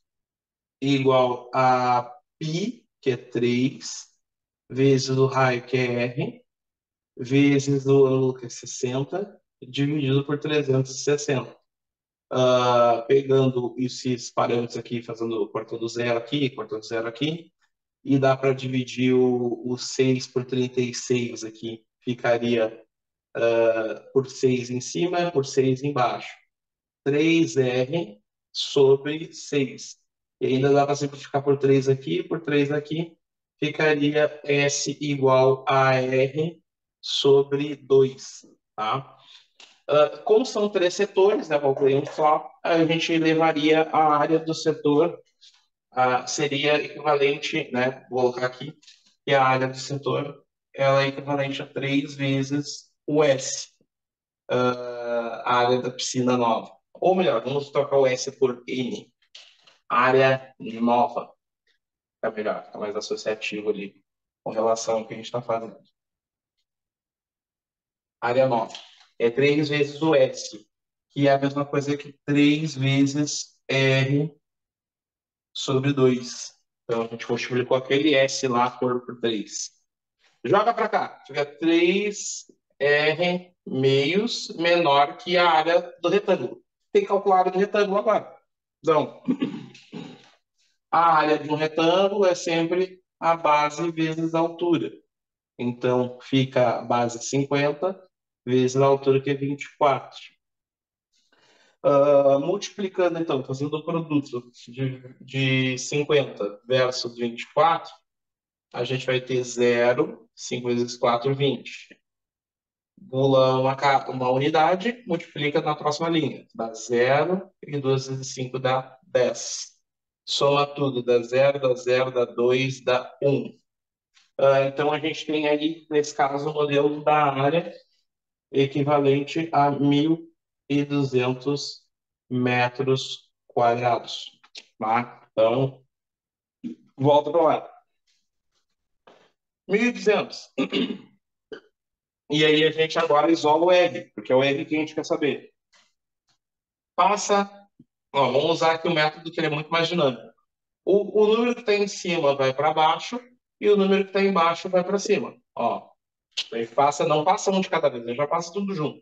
igual a π, que é três, vezes o raio, que é R, vezes o ângulo, que é sessenta, dividido por trezentos e sessenta. Uh, pegando esses parâmetros aqui, fazendo, cortando zero aqui, cortando zero aqui, e dá para dividir o, o seis por trinta e seis aqui, ficaria uh, por seis em cima, por seis embaixo. três R sobre seis. E ainda dá para simplificar por três aqui, por três aqui, ficaria S igual a R sobre dois. Tá? Uh, como são três setores, né, calculei um só, a gente levaria a área do setor, uh, seria equivalente, né, vou colocar aqui, que a área do setor ela é equivalente a três vezes o S, uh, a área da piscina nova. Ou melhor, vamos trocar o S por N, área nova. Fica melhor, fica mais associativo ali com relação ao que a gente está fazendo. Área nova. É três vezes o S, que é a mesma coisa que três vezes R sobre dois. Então, a gente multiplicou aquele S lá por, por três. Joga para cá. Fica três R meios menor que a área do retângulo. Tem que calcular a área do retângulo agora. Então, a área de um retângulo é sempre a base vezes a altura. Então, fica a base cinquenta vezes a altura, que é vinte e quatro. Uh, multiplicando, então, fazendo o produto de, de cinquenta versus vinte e quatro, a gente vai ter zero, cinco vezes quatro, vinte. Pula uma, uma unidade, multiplica na próxima linha. Dá zero, e duas vezes cinco dá dez. Soma tudo, dá zero, dá zero, dá dois, dá um. Uh, então, a gente tem aí, nesse caso, o modelo da área equivalente a mil e duzentos metros quadrados. Tá? Então, volta para lá. mil e duzentos. E aí a gente agora isola o R, porque é o R que a gente quer saber. Passa, ó, vamos usar aqui o método que ele é muito mais dinâmico. O, o número que está em cima vai para baixo e o número que está embaixo vai para cima. Ó, ele passa, não passa um de cada vez, ele já passa tudo junto.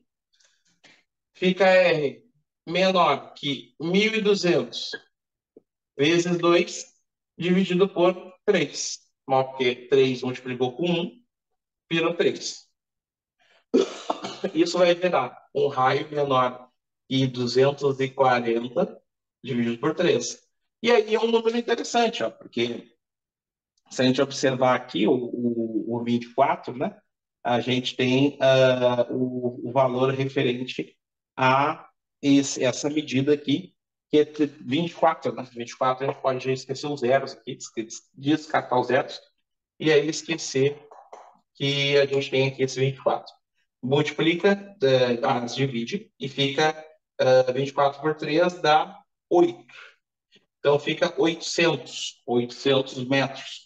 Fica R menor que mil e duzentos vezes dois dividido por três. Porque três multiplicou com um, virou três. Isso vai virar um raio menor que duzentos e quarenta dividido por três. E aí é um número interessante, ó, porque se a gente observar aqui o, o, o vinte e quatro, né, a gente tem uh, o, o valor referente a esse, essa medida aqui, que é vinte e quatro, né? vinte e quatro a gente pode esquecer os zeros aqui, descartar os zeros, e aí esquecer que a gente tem aqui esse vinte e quatro. Multiplica, uh, ah, divide, e fica uh, vinte e quatro por três dá oito. Então fica oitocentos, oitocentos metros.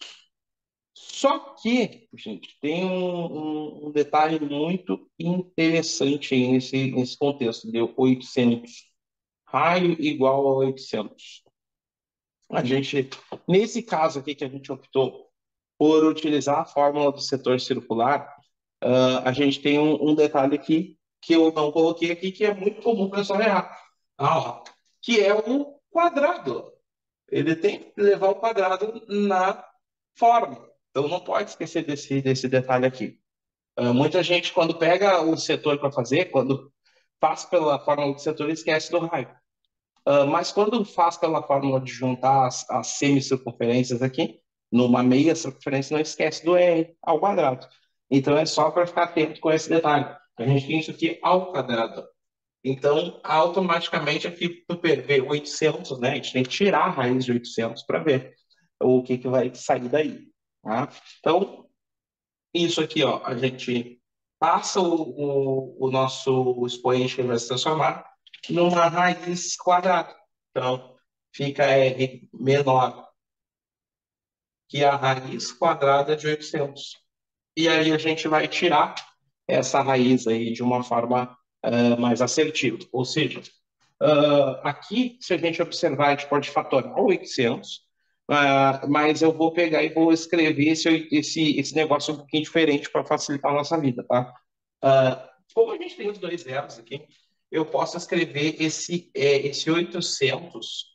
Só que, gente, tem um, um, um detalhe muito interessante aí nesse, nesse contexto, de oitocentos. Raio igual a oitocentos. A gente, nesse caso aqui que a gente optou por utilizar a fórmula do setor circular, uh, a gente tem um, um detalhe aqui que eu não coloquei aqui, que é muito comum o pessoal errar. Ah, que é o quadrado. Ele tem que levar o quadrado na forma. Então, não pode esquecer desse, desse detalhe aqui. Uh, muita gente, quando pega o setor para fazer, quando faz pela fórmula do setor, esquece do raio. Uh, mas quando faz pela fórmula de juntar as, as semicircunferências aqui, numa meia circunferência, não esquece do R ao quadrado. Então, é só para ficar atento com esse detalhe. A gente tem isso aqui ao quadrado. Então, automaticamente, aqui tu vê oitocentos, né? A gente tem que tirar a raiz de oitocentos para ver o que, que vai sair daí. Tá? Então, isso aqui, ó, a gente passa o, o, o nosso expoente que vai se transformar numa raiz quadrada. Então, fica R menor que a raiz quadrada de oitocentos. E aí a gente vai tirar essa raiz aí de uma forma uh, mais assertiva. Ou seja, uh, aqui, se a gente observar, a gente pode fatorar oitocentos, uh, mas eu vou pegar e vou escrever esse, esse, esse negócio um pouquinho diferente para facilitar a nossa vida, tá? Uh, como a gente tem os dois zeros aqui, eu posso escrever esse, é, esse oitocentos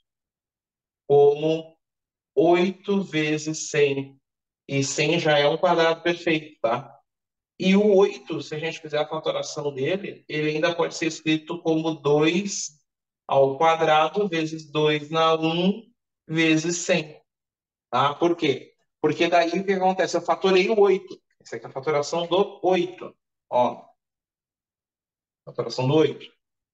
como oito vezes cem. E cem já é um quadrado perfeito, tá? E o oito, se a gente fizer a fatoração dele, ele ainda pode ser escrito como dois ao quadrado vezes dois na um vezes cem. Tá? Por quê? Porque daí o que acontece? Eu fatorei o oito. Essa aqui é a fatoração do oito. Ó, fatoração do oito.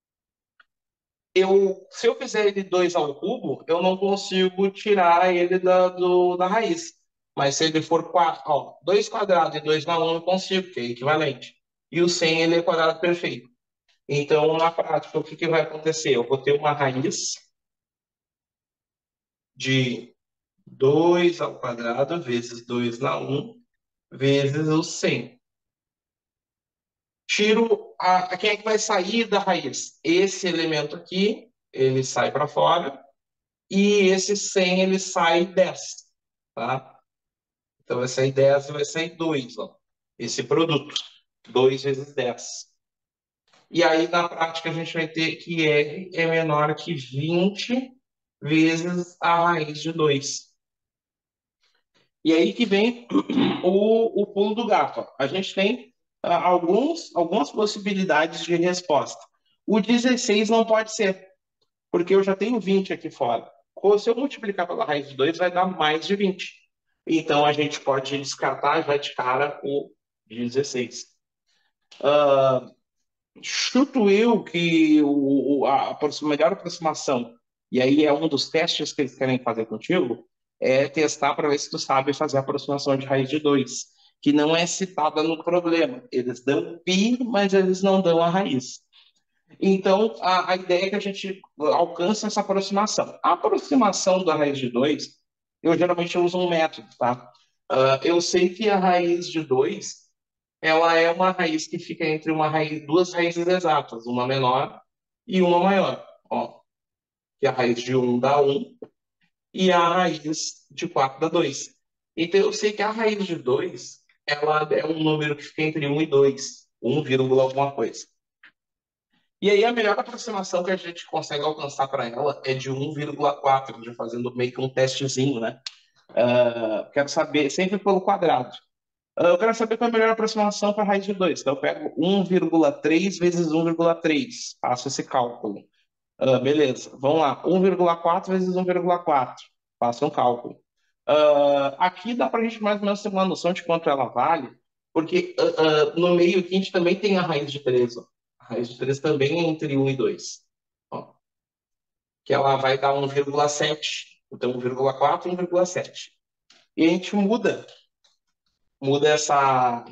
Eu, se eu fizer ele dois ao cubo, eu não consigo tirar ele da, do, da raiz. Mas se ele for quatro, ó, dois quadrados e dois na um, eu consigo, que é equivalente. E o cem, ele é quadrado perfeito. Então, na prática, o que, que vai acontecer? Eu vou ter uma raiz de dois ao quadrado vezes dois na um vezes o cem. Tiro a, a quem é que vai sair da raiz? Esse elemento aqui, ele sai para fora, e esse cem ele sai dez, tá? Então vai sair dez e vai sair dois, ó. Esse produto, dois vezes dez. E aí, na prática, a gente vai ter que R é menor que vinte vezes a raiz de dois. E aí que vem o, o pulo do gato. Ó. A gente tem ah, alguns, algumas possibilidades de resposta. O dezesseis não pode ser, porque eu já tenho vinte aqui fora. Ou se eu multiplicar pela raiz de dois, vai dar mais de vinte. Então a gente pode descartar já de cara o dezesseis. Uh, chuto eu que o, a, a melhor aproximação, e aí é um dos testes que eles querem fazer contigo, é testar para ver se tu sabe fazer a aproximação de raiz de dois, que não é citada no problema. Eles dão π, mas eles não dão a raiz. Então, a, a ideia é que a gente alcance essa aproximação. A aproximação da raiz de dois, eu geralmente uso um método, tá? Uh, eu sei que a raiz de dois, ela é uma raiz que fica entre uma raiz, duas raízes exatas, uma menor e uma maior. Ó, que a raiz de um dá um e a raiz de quatro dá dois. Então, eu sei que a raiz de dois, ela é um número que fica entre um e dois, um vírgula alguma coisa. E aí a melhor aproximação que a gente consegue alcançar para ela é de um vírgula quatro, já fazendo meio que um testezinho, né? Uh, quero saber, sempre pelo quadrado. Uh, eu quero saber qual é a melhor aproximação para a raiz de dois. Então eu pego um vírgula três vezes um vírgula três, faço esse cálculo. Uh, beleza, vamos lá. um vírgula quatro vezes um vírgula quatro, faço um cálculo. Uh, aqui dá para a gente mais ou menos ter uma noção de quanto ela vale, porque uh, uh, no meio aqui a gente também tem a raiz de três. Ó. A raiz de três também é entre um e dois. Ó, que ela vai dar um vírgula sete. Então, um vírgula quatro e um vírgula sete. E a gente muda, muda essa,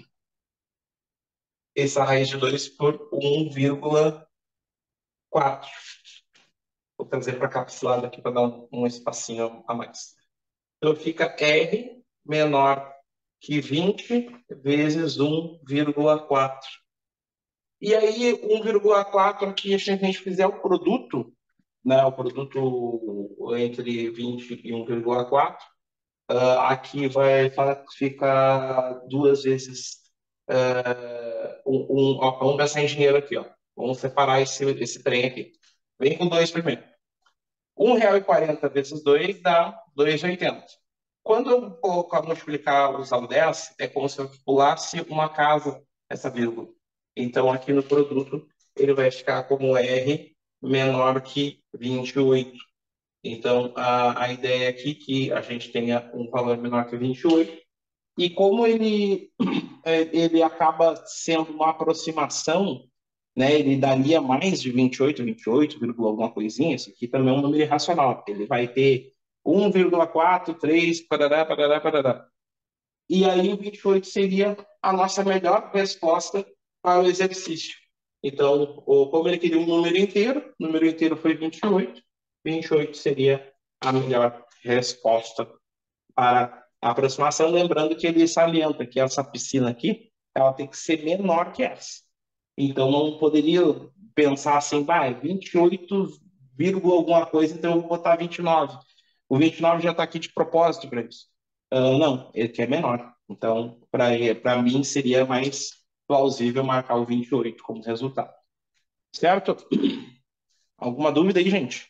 essa raiz de dois por um vírgula quatro. Vou trazer para cá para esse lado aqui para dar um, um espacinho a mais. Então, fica R menor que vinte vezes um vírgula quatro. E aí, um vírgula quatro aqui, se a gente fizer o produto, né, o produto entre vinte e um vírgula quatro, uh, aqui vai ficar duas vezes uh, um, um, ó, vamos pensar em dinheiro aqui, ó. Vamos separar esse, esse trem aqui. Vem com dois primeiro. Um real e quarenta vezes dois dá dois reais e oitenta. Quando eu colocar, multiplicar, usar o dez, é como se eu pulasse uma casa, essa vírgula. Então, aqui no produto, ele vai ficar como R menor que vinte e oito. Então, a, a ideia aqui é que a gente tenha um valor menor que vinte e oito. E como ele, ele acaba sendo uma aproximação, né, ele daria mais de vinte e oito, vinte e oito, alguma coisinha, isso aqui também é um número irracional. Ele vai ter um vírgula quatro, três, parará, parará, parará. E aí o vinte e oito seria a nossa melhor resposta para o exercício. Então, como ele queria um número inteiro, o número inteiro foi vinte e oito, vinte e oito seria a melhor resposta para a aproximação, lembrando que ele salienta que essa piscina aqui, ela tem que ser menor que essa. Então, não poderia pensar assim, vai, vinte e oito, vírgula alguma coisa, então eu vou botar vinte e nove. O vinte e nove já está aqui de propósito para isso. Uh, não, ele quer menor. Então, para mim, seria mais plausível marcar o vinte e oito como resultado. Certo? Alguma dúvida aí, gente?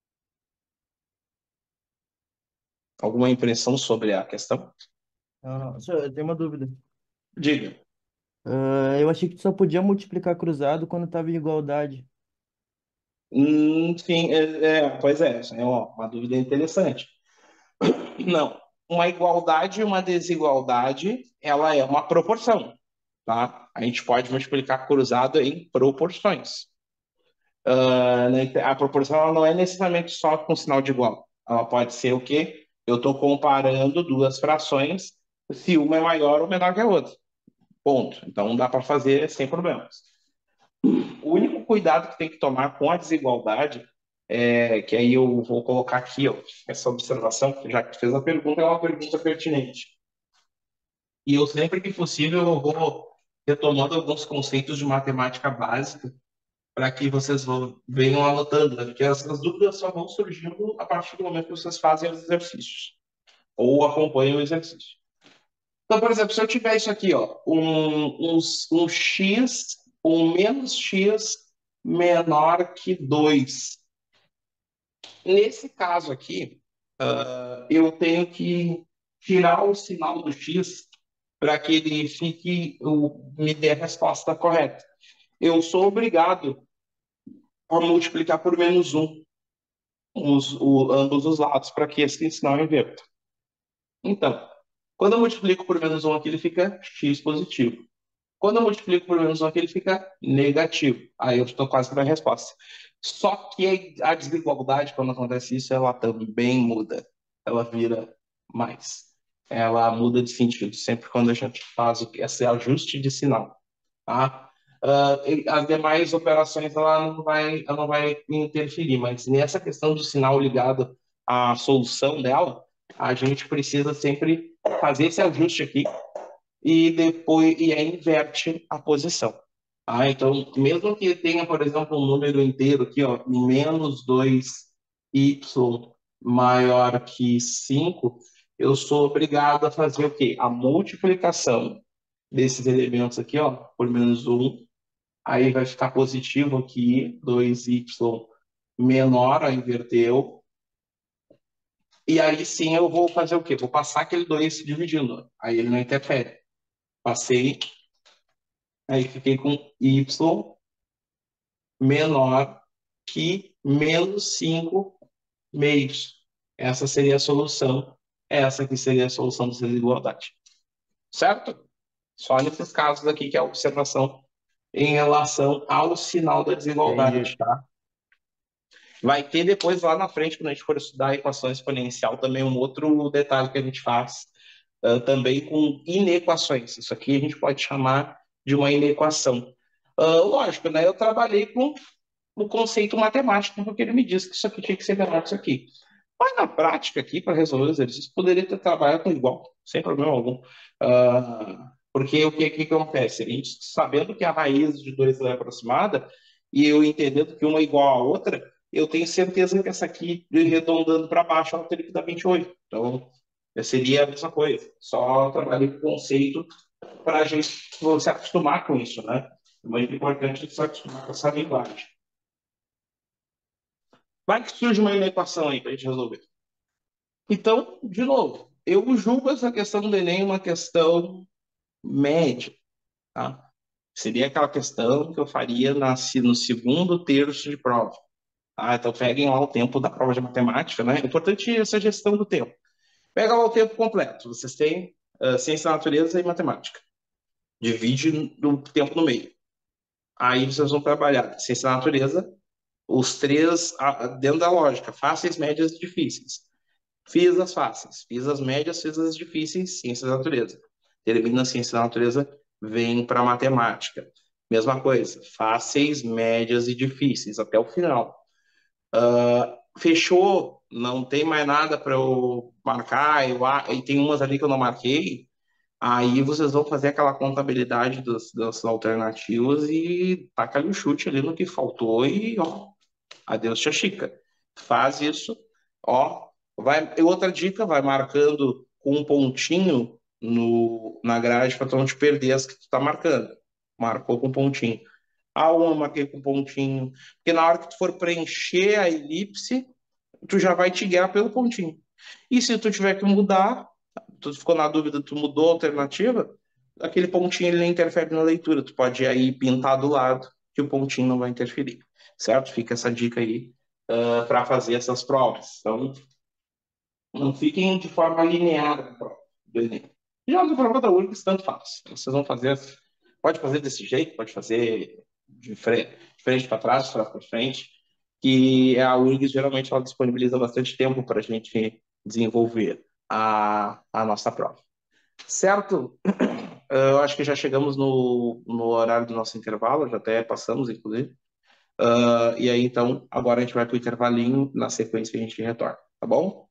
Alguma impressão sobre a questão? Não, não. Só, eu tenho uma dúvida. Diga. Ah, eu achei que tu só podia multiplicar cruzado quando estava em igualdade. Hum, sim, é, é, pois é, é uma, uma dúvida interessante. Não, uma igualdade e uma desigualdade, ela é uma proporção, tá? A gente pode multiplicar cruzado em proporções. Uh, a proporção ela não é necessariamente só com sinal de igual. Ela pode ser o quê? Eu estou comparando duas frações, se uma é maior ou menor que a outra. Ponto. Então dá para fazer sem problemas. O único cuidado que tem que tomar com a desigualdade é que aí eu vou colocar aqui, ó, essa observação, já que fez a pergunta, é uma pergunta pertinente. E eu sempre que possível eu vou retomando alguns conceitos de matemática básica para que vocês vão, venham anotando, né? Porque as, as dúvidas só vão surgindo a partir do momento que vocês fazem os exercícios ou acompanham o exercício. Então, por exemplo, se eu tiver isso aqui, ó, um, um, um x, um menos x menor que dois. Nesse caso aqui, uh, eu tenho que tirar o sinal do X para que ele fique, o, me dê a resposta correta. Eu sou obrigado a multiplicar por menos um os, o, ambos os lados para que esse sinal inverta. Então, quando eu multiplico por menos um aqui, ele fica x positivo. Quando eu multiplico por menos um aqui, ele fica negativo. Aí eu estou quase na resposta. Só que a desigualdade, quando acontece isso, ela também muda. Ela vira mais. Ela muda de sentido, sempre quando a gente faz esse ajuste de sinal. Tá? Uh, as demais operações ela não vai, ela não vai interferir, mas nessa questão do sinal ligado à solução dela, a gente precisa sempre fazer esse ajuste aqui e depois e aí inverte a posição. Ah, então, mesmo que tenha, por exemplo, um número inteiro aqui, ó, menos dois y maior que cinco, eu sou obrigado a fazer o quê? A multiplicação desses elementos aqui, ó, por menos um, aí vai ficar positivo aqui, dois y menor, ó, inverteu, e aí sim eu vou fazer o quê? Vou passar aquele dois dividindo, aí ele não interfere. Passei, aí fiquei com y menor que menos cinco meios. Essa seria a solução. Essa aqui seria a solução dessa desigualdade. Certo? Só nesses casos aqui que é a observação em relação ao sinal da desigualdade, Entendi. tá? Vai ter depois lá na frente, quando a gente for estudar a equação exponencial, também um outro detalhe que a gente faz, uh, também com inequações. Isso aqui a gente pode chamar de uma inequação. Uh, lógico, né? Eu trabalhei com o conceito matemático, porque ele me disse que isso aqui tinha que ser menor que isso aqui. Mas na prática aqui, para resolver os exercícios, poderia ter trabalhado com igual, sem problema algum. Uh, porque o que, que, que acontece? A gente sabendo que a raiz de dois é aproximada, e eu entendendo que uma é igual à outra, eu tenho certeza que essa aqui, arredondando para baixo, ela teria que dar vinte e oito. Então, seria a mesma coisa. Só trabalhei com o conceito para a gente se acostumar com isso, né? É muito importante se acostumar com essa linguagem. Vai que surge uma inequação aí para a gente resolver. Então, de novo, eu julgo essa questão do Enem uma questão média, tá? Seria aquela questão que eu faria na, no segundo terço de prova. Ah, então peguem lá o tempo da prova de matemática, né? É importante essa gestão do tempo. Pega lá o tempo completo. Vocês têm uh, ciência da natureza e matemática. Divide o tempo no meio. Aí vocês vão trabalhar ciência da natureza, os três dentro da lógica, fáceis, médias e difíceis. Fiz as fáceis, fiz as médias, fiz as difíceis, ciência da natureza. Termina a ciência da natureza, vem para matemática. Mesma coisa, fáceis, médias e difíceis, até o final. Uh, fechou, não tem mais nada para eu marcar, eu, e tem umas ali que eu não marquei, aí vocês vão fazer aquela contabilidade das, das alternativas e taca ali o chute ali no que faltou e ó, adeus, tia Chica. Faz isso, ó. Vai, e outra dica, vai marcando com um pontinho no, na grade para tu não te perder as que tu tá marcando. Marcou com pontinho. A uma marquei com pontinho. Porque na hora que tu for preencher a elipse, tu já vai te guiar pelo pontinho. E se tu tiver que mudar, tu ficou na dúvida, tu mudou a alternativa, aquele pontinho ele não interfere na leitura. Tu pode aí pintar do lado, que o pontinho não vai interferir. Certo? Fica essa dica aí uh, para fazer essas provas. Então, não fiquem de forma linear na prova do Enem. Já na prova da URGS, tanto faz. Vocês vão fazer, pode fazer desse jeito, pode fazer de frente, de frente para trás, de trás para frente, que a URGS geralmente ela disponibiliza bastante tempo para a gente desenvolver a, a nossa prova. Certo? Eu acho que já chegamos no, no horário do nosso intervalo, já até passamos, inclusive. Uh, e aí, então, agora a gente vai para o intervalinho, na sequência a gente retorna, tá bom?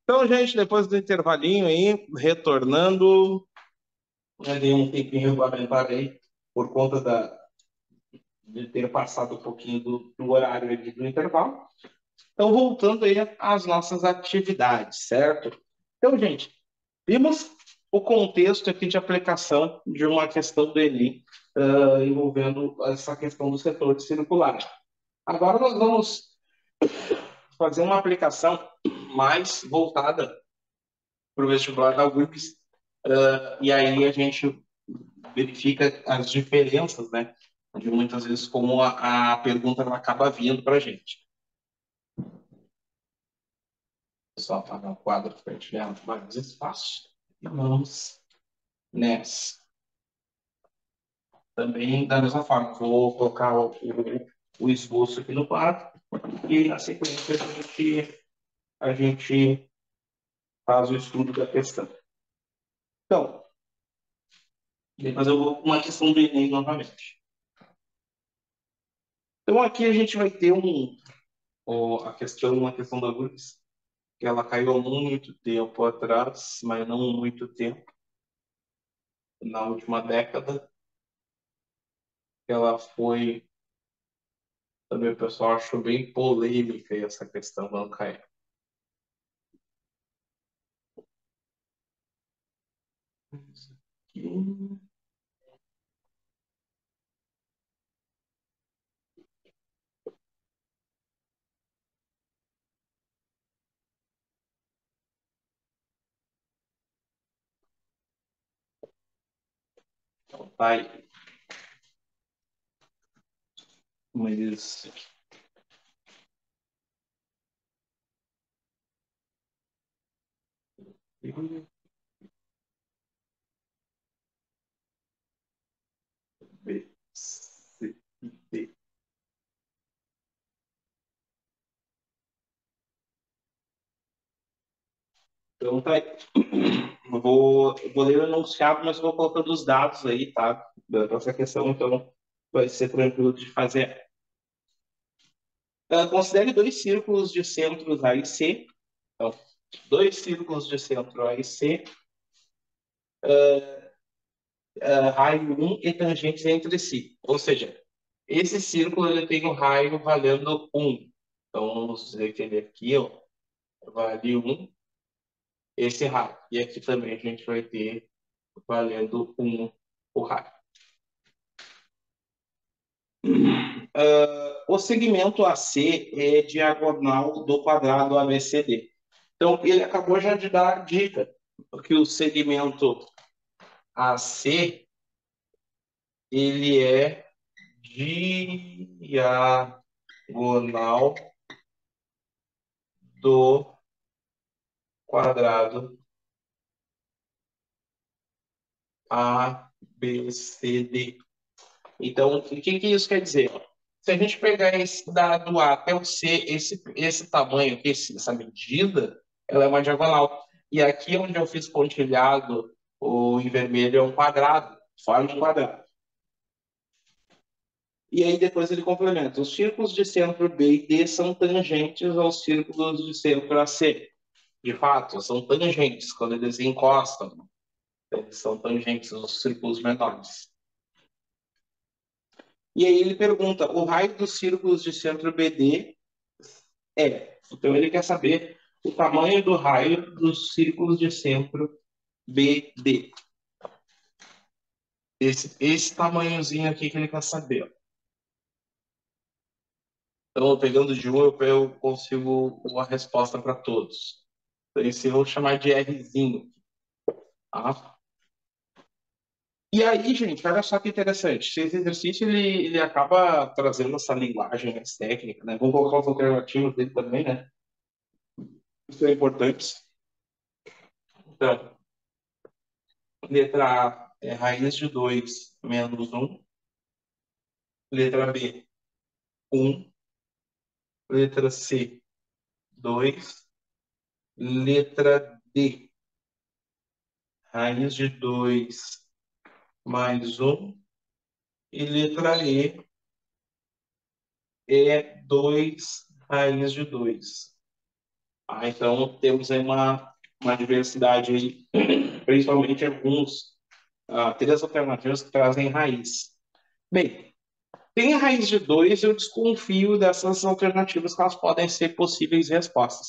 Então, gente, depois do intervalinho aí, retornando, né, dei um tempinho para aí por conta da, de ter passado um pouquinho do, do horário ali do intervalo. Então, voltando aí às nossas atividades, certo? Então, gente, vimos o contexto aqui de aplicação de uma questão do Enem, uh, envolvendo essa questão do setor circular. Agora nós vamos fazer uma aplicação mais voltada para o vestibular da U F R GS, uh, e aí a gente verifica as diferenças, né, de muitas vezes como a, a pergunta ela acaba vindo para a gente. Só apagar o quadro para a gente ganhar mais espaço. E vamos nessa. Também, da mesma forma, vou colocar o, o, o esboço aqui no quadro e, na sequência, a gente, a gente faz o estudo da questão. Então, depois eu vou com uma questão do Enem novamente. Então, aqui a gente vai ter um, a questão, uma questão da U F R G S, que ela caiu há muito tempo atrás, mas não muito tempo, na última década. Ela foi, também o pessoal achou bem polêmica essa questão não cair. Aqui. Então, tá aí. Mas B, C, D. Então tá aí. Vou, vou ler o enunciado, mas vou colocando os dados aí, tá? Para essa questão, então vai ser tranquilo de fazer. Uh, considere dois círculos de centros A e C. Então, dois círculos de centro A e C, uh, raio um e tangentes entre si. Ou seja, esse círculo ele tem um raio valendo um. Então, vamos dizer que ele aqui ó, vale um, esse raio. E aqui também a gente vai ter valendo um o raio. Uh, o segmento A C é diagonal do quadrado A B C D. Então, ele acabou já de dar a dica, que o segmento A C ele é diagonal do quadrado A B C D. Então, o que, que isso quer dizer? Se a gente pegar esse dado A até o C, esse, esse tamanho, esse, essa medida, ela é uma diagonal. E aqui onde eu fiz pontilhado, o em vermelho é um quadrado, forma um quadrado. E aí depois ele complementa. Os círculos de centro B e D são tangentes aos círculos de centro A C. De fato, são tangentes. Quando eles encostam, eles são tangentes aos círculos menores. E aí ele pergunta, o raio dos círculos de centro B D é. Então ele quer saber o tamanho do raio dos círculos de centro B D. Esse, esse tamanhozinho aqui que ele quer saber. Então, pegando de um, eu consigo uma resposta para todos. Então, esse eu vou chamar de Rzinho. Tá? E aí, gente, olha só que interessante. Esse exercício, ele, ele acaba trazendo essa linguagem mais técnica, né? Vamos colocar os alternativos dele também, né? Isso é importante. Então, letra A é raiz de dois menos um. Letra B, um. Letra C, dois. Letra D, raiz de dois mais um. E letra E é dois raiz de dois. Ah, então, temos aí uma, uma diversidade, aí, principalmente alguns, ah, três alternativas que trazem raiz. Bem, tem a raiz de dois, eu desconfio dessas alternativas que elas podem ser possíveis respostas.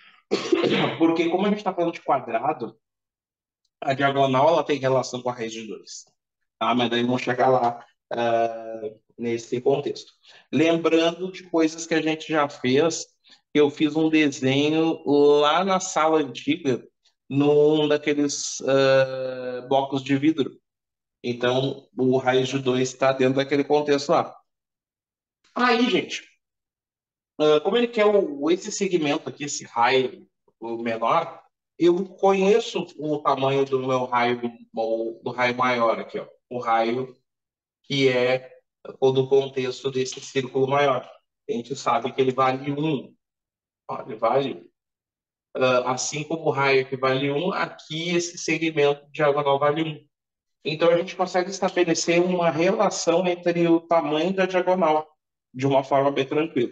Porque como a gente está falando de quadrado, a diagonal ela tem relação com a raiz de dois. Tá? Mas daí vamos chegar lá uh, nesse contexto. Lembrando de coisas que a gente já fez, eu fiz um desenho lá na sala antiga, num daqueles uh, blocos de vidro. Então, o raiz de dois está dentro daquele contexto lá. Aí, gente, uh, como ele quer o, esse segmento aqui, esse raio o menor, eu conheço o tamanho do meu raio, do raio maior aqui, ó. O raio que é o do contexto desse círculo maior. A gente sabe que ele vale um. Ó, ele vale, uh, assim como o raio que vale um, aqui esse segmento diagonal vale um. Então a gente consegue estabelecer uma relação entre o tamanho da diagonal de uma forma bem tranquila.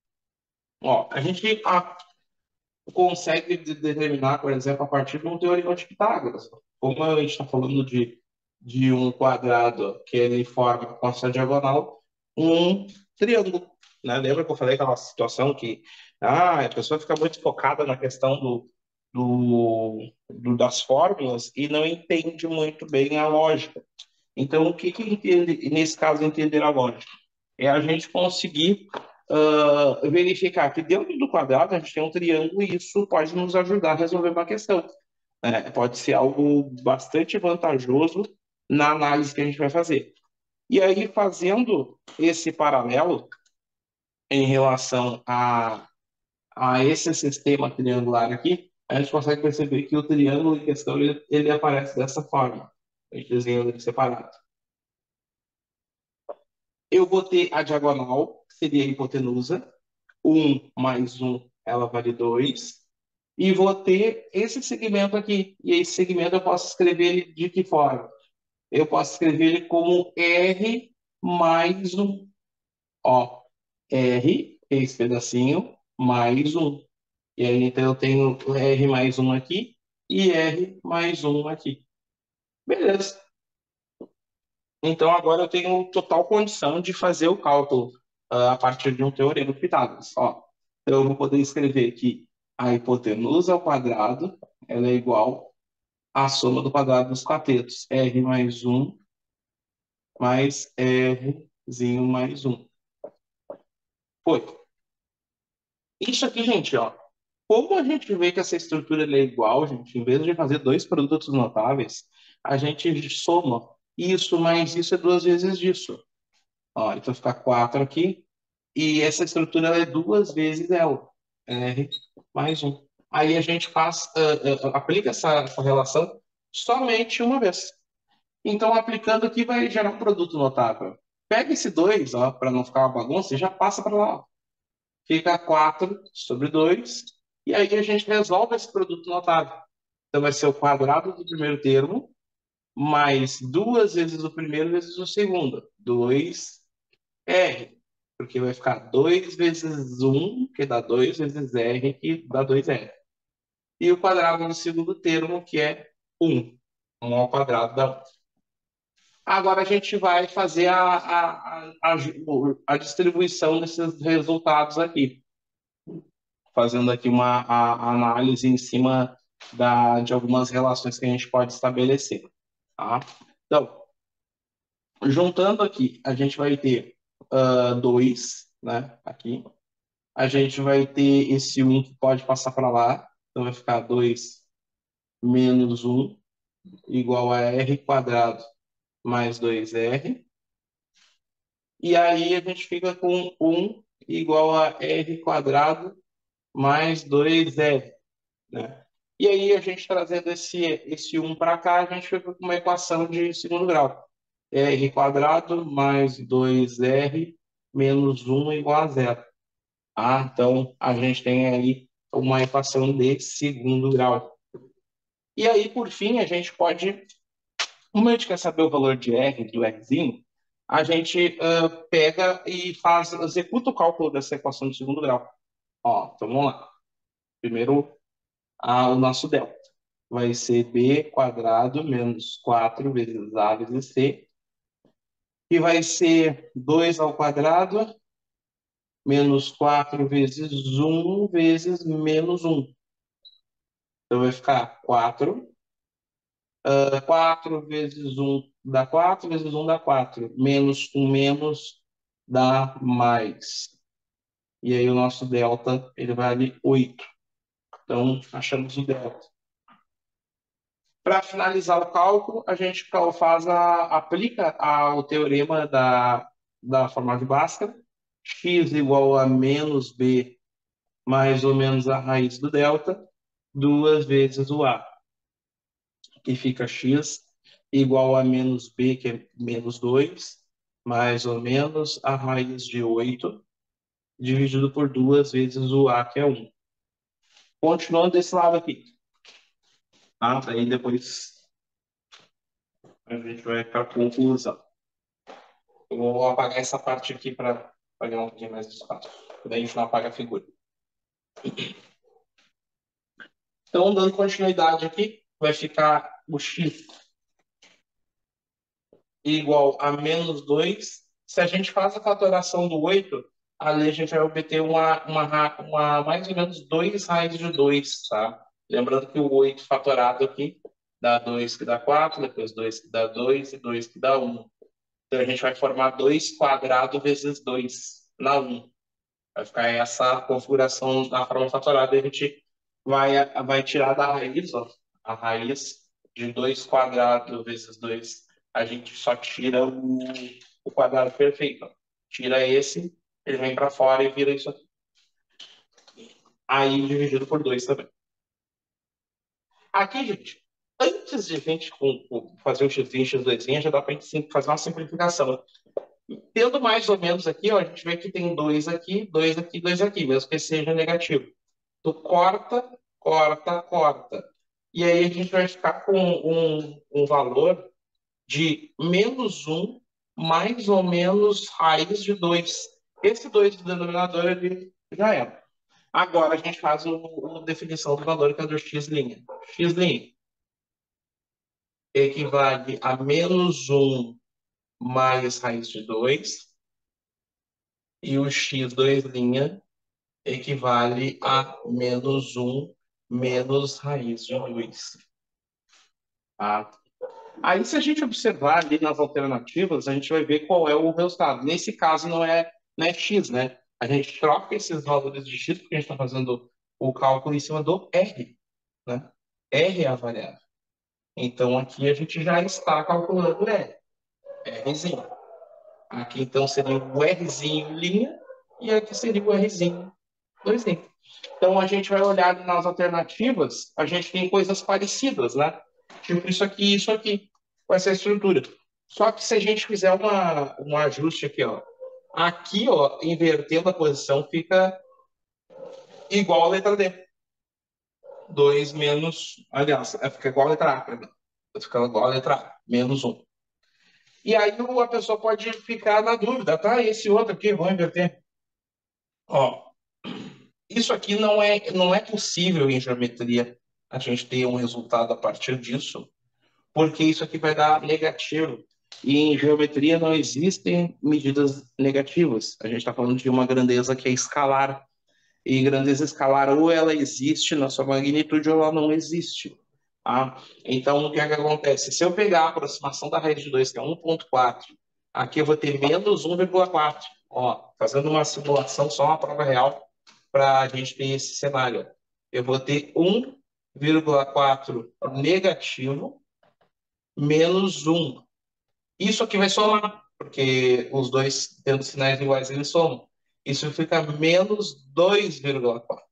Ó, a gente a, consegue de- determinar, por exemplo, a partir de um teorema de Pitágoras. Como a gente está falando de, de um quadrado que ele forma com essa diagonal, um triângulo. Né? Lembra que eu falei aquela situação que ah, a pessoa fica muito focada na questão do, do, do- das fórmulas e não entende muito bem a lógica. Então, o que, que entende, nesse caso, entender a lógica? É a gente conseguir uh, verificar que dentro do quadrado a gente tem um triângulo e isso pode nos ajudar a resolver uma questão. Né? Pode ser algo bastante vantajoso na análise que a gente vai fazer. E aí, fazendo esse paralelo em relação a, a esse sistema triangular aqui, a gente consegue perceber que o triângulo em questão ele, ele aparece dessa forma. A gente desenha ele separado. Eu vou ter a diagonal, que seria a hipotenusa. Um mais um, ela vale dois. E vou ter esse segmento aqui. E esse segmento eu posso escrever ele de que forma? Eu posso escrever ele como R mais um. Ó, R, esse pedacinho, mais um. E aí, então, eu tenho R mais um aqui e R mais um aqui. Beleza. Então, agora eu tenho total condição de fazer o cálculo uh, a partir de um teorema de Pitágoras. Ó, então, eu vou poder escrever que a hipotenusa ao quadrado ela é igual à soma do quadrado dos catetos. R mais um mais Rzinho mais um. Foi. Isso aqui, gente, ó. Como a gente vê que essa estrutura ela é igual, gente, em vez de fazer dois produtos notáveis, a gente soma isso mais isso é duas vezes disso. Ó, então fica quatro aqui. E essa estrutura ela é duas vezes ela. R mais um. Aí a gente faz, uh, uh, aplica essa, essa relação somente uma vez. Então, aplicando aqui, vai gerar um produto notável. Pega esse dois, para não ficar uma bagunça, e já passa para lá. Fica quatro sobre dois. E aí a gente resolve esse produto notável. Então, vai ser o quadrado do primeiro termo, mais duas vezes o primeiro vezes o segundo. dois R, porque vai ficar dois vezes um, que dá dois vezes R, que dá dois R. E o quadrado do segundo termo, que é um. um ao quadrado dá um. Agora a gente vai fazer a, a, a, a distribuição desses resultados aqui. Fazendo aqui uma a, a análise em cima da, de algumas relações que a gente pode estabelecer. Tá? Então, juntando aqui, a gente vai ter dois, né, aqui. A gente vai ter esse um que pode passar para lá. Então, vai ficar dois menos um igual a r quadrado mais dois r. E aí a gente fica com um igual a r quadrado mais dois r, né? E aí a gente trazendo esse, esse um para cá, a gente fica com uma equação de segundo grau. R quadrado mais dois r menos um igual a zero. Ah, então a gente tem aí uma equação de segundo grau. E aí, por fim, a gente pode, como a gente quer saber o valor de R, do Rzinho, a gente uh, pega e faz, executa o cálculo dessa equação de segundo grau. Ó, então vamos lá. Primeiro, a, o nosso delta. Vai ser b quadrado menos quatro vezes a vezes c, que vai ser dois ao quadrado menos quatro vezes um vezes menos um. Então vai ficar quatro. Uh, quatro vezes um dá quatro, vezes um dá quatro. Menos um menos dá mais. E aí o nosso delta ele vale oito. Então, achamos o delta. Para finalizar o cálculo, a gente faz a, aplica ao teorema da, da fórmula de Bhaskara. X igual a menos b mais ou menos a raiz do delta, duas vezes o a. Que fica x igual a menos b, que é menos dois, mais ou menos a raiz de oito, dividido por duas vezes o a, que é um. Continuando desse lado aqui. Ah, aí depois a gente vai para a conclusão. Eu vou apagar essa parte aqui para ganhar um pouquinho mais de espaço. Daí a gente não apaga a figura. Então, dando continuidade aqui, vai ficar o x igual a menos dois. Se a gente faz a fatoração do oito, ali a gente vai obter uma, uma, uma mais ou menos dois raiz de dois, tá? Lembrando que o oito fatorado aqui dá dois que dá quatro, depois dois que dá dois e dois que dá um. Então a gente vai formar dois quadrado vezes dois na um. Vai ficar essa configuração na forma fatorada e a gente vai, vai tirar da raiz, ó, a raiz de dois quadrado vezes dois. A gente só tira o, o quadrado perfeito. Ó. Tira esse, ele vem para fora e vira isso aqui. Aí dividido por dois também. Aqui, gente, antes de a gente fazer o x um, x dois, já dá para a gente fazer uma simplificação. Tendo mais ou menos aqui, ó, a gente vê que tem dois aqui, dois aqui, dois aqui, mesmo que seja negativo. Tu corta, corta, corta. E aí a gente vai ficar com um, um valor de menos um mais ou menos raiz de dois. Esse dois do denominador ele já é. Agora a gente faz a definição do valor que é do x'. X' equivale a menos um mais raiz de dois. E o x dois' equivale a menos um menos raiz de dois. Tá? Aí, se a gente observar ali nas alternativas, a gente vai ver qual é o resultado. Nesse caso, não é, não é x, né? A gente troca esses valores de x, porque a gente está fazendo o cálculo em cima do r, né? R é a variável. Então, aqui a gente já está calculando R, Rzinho. Aqui, então, seria o Rzinho linha, e aqui seria o Rzinho dois. Então, a gente vai olhar nas alternativas, a gente tem coisas parecidas, né? Tipo isso aqui e isso aqui, com essa estrutura. Só que se a gente fizer uma, um ajuste aqui, ó, aqui, ó, invertendo a posição, fica igual a letra D. dois menos, aliás, fica igual a letra A, perdão. Fica igual a letra A, menos um. E aí a pessoa pode ficar na dúvida, tá? Esse outro aqui, vou inverter. Ó, isso aqui não é, não é possível em geometria a gente ter um resultado a partir disso, porque isso aqui vai dar negativo. E em geometria não existem medidas negativas. A gente está falando de uma grandeza que é escalar. E grandeza escalar ou ela existe na sua magnitude ou ela não existe. Tá? Então, o que é que acontece? Se eu pegar a aproximação da raiz de dois, que é um ponto quatro, aqui eu vou ter menos um vírgula quatro. Ó, fazendo uma simulação, só uma prova real, para a gente ter esse cenário. Eu vou ter um vírgula quatro negativo menos um. Isso aqui vai somar, porque os dois, tendo sinais iguais, eles somam. Isso fica menos dois vírgula quatro.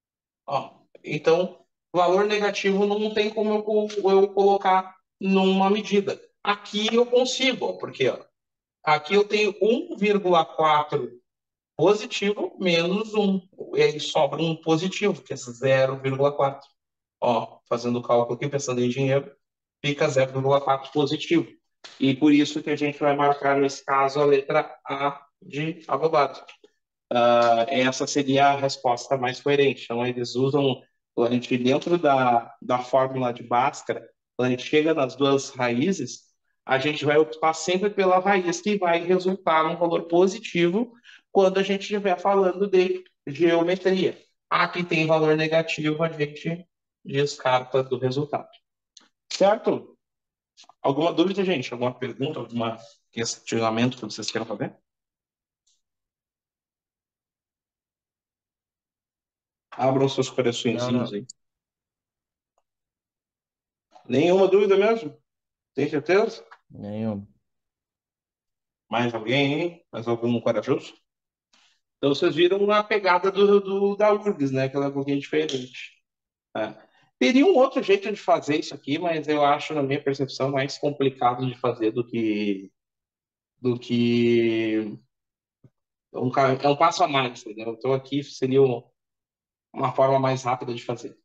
Então, valor negativo não tem como eu, eu colocar numa medida. Aqui eu consigo, porque ó, aqui eu tenho um vírgula quatro positivo menos um. E aí sobra um positivo, que é zero vírgula quatro. Ó, fazendo o cálculo aqui, pensando em dinheiro, fica zero vírgula quatro positivo. E por isso que a gente vai marcar, nesse caso, a letra A de abobado. uh, essa seria a resposta mais coerente. Então, eles usam, a gente, dentro da, da fórmula de Bhaskara, quando a gente chega nas duas raízes, a gente vai optar sempre pela raiz que vai resultar num valor positivo quando a gente estiver falando de geometria. A que tem valor negativo, a gente descarta do resultado. Certo? Alguma dúvida, gente? Alguma pergunta, algum questionamento que vocês queiram fazer? Abram seus Não, coraçõezinhos não. aí. Nenhuma dúvida mesmo? Tem certeza? Nenhum. Mais alguém aí? Mais algum corajoso? Então vocês viram a pegada do, do da U R G S, né? Que ela é um pouquinho diferente. É. Teria um outro jeito de fazer isso aqui, mas eu acho, na minha percepção, mais complicado de fazer do que do que um, ca- é um passo a mais, entendeu? Então aqui seria um- uma forma mais rápida de fazer.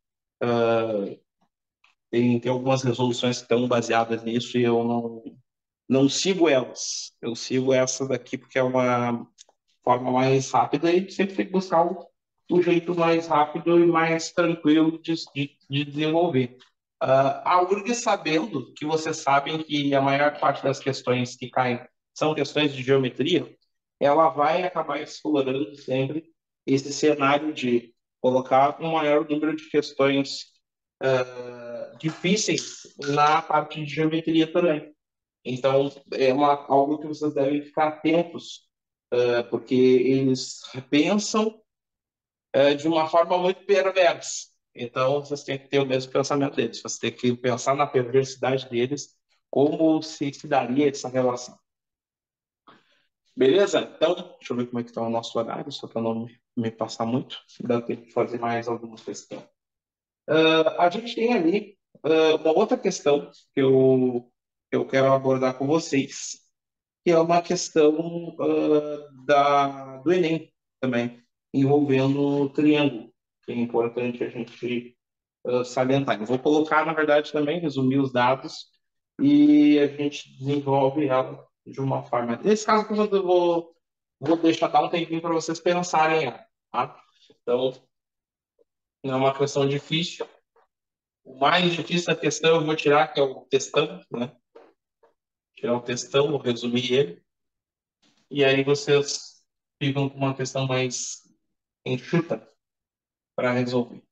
Tem, tem algumas resoluções que estão baseadas nisso e eu não, não sigo elas. Eu sigo essa daqui porque é uma forma mais rápida e sempre tem que buscar o, o jeito mais rápido e mais tranquilo de, de, de desenvolver. Uh, a U R G, sabendo que vocês sabem que a maior parte das questões que caem são questões de geometria, ela vai acabar explorando sempre esse cenário de colocar um maior número de questões uh, difíceis na parte de geometria também. Então, é uma, algo que vocês devem ficar atentos, uh, porque eles pensam uh, de uma forma muito perversa. Então, vocês têm que ter o mesmo pensamento deles. Você tem que pensar na perversidade deles, como se, se daria essa relação. Beleza? Então, deixa eu ver como é que está o nosso horário, só para não me, me passar muito. Dá tempo de fazer mais algumas questões. Uh, a gente tem ali uh, uma outra questão que eu, que eu quero abordar com vocês, que é uma questão uh, da, do Enem também, envolvendo o triângulo, que é importante a gente uh, salientar. Eu vou colocar, na verdade, também, resumir os dados e a gente desenvolve ela de uma forma. Nesse caso, eu vou, vou deixar dar um tempinho para vocês pensarem. Tá? Então, não é uma questão difícil. O mais difícil da questão eu vou tirar, que é o textão, né? Tirar o textão, vou resumir ele. E aí vocês ficam com uma questão mais enxuta para resolver.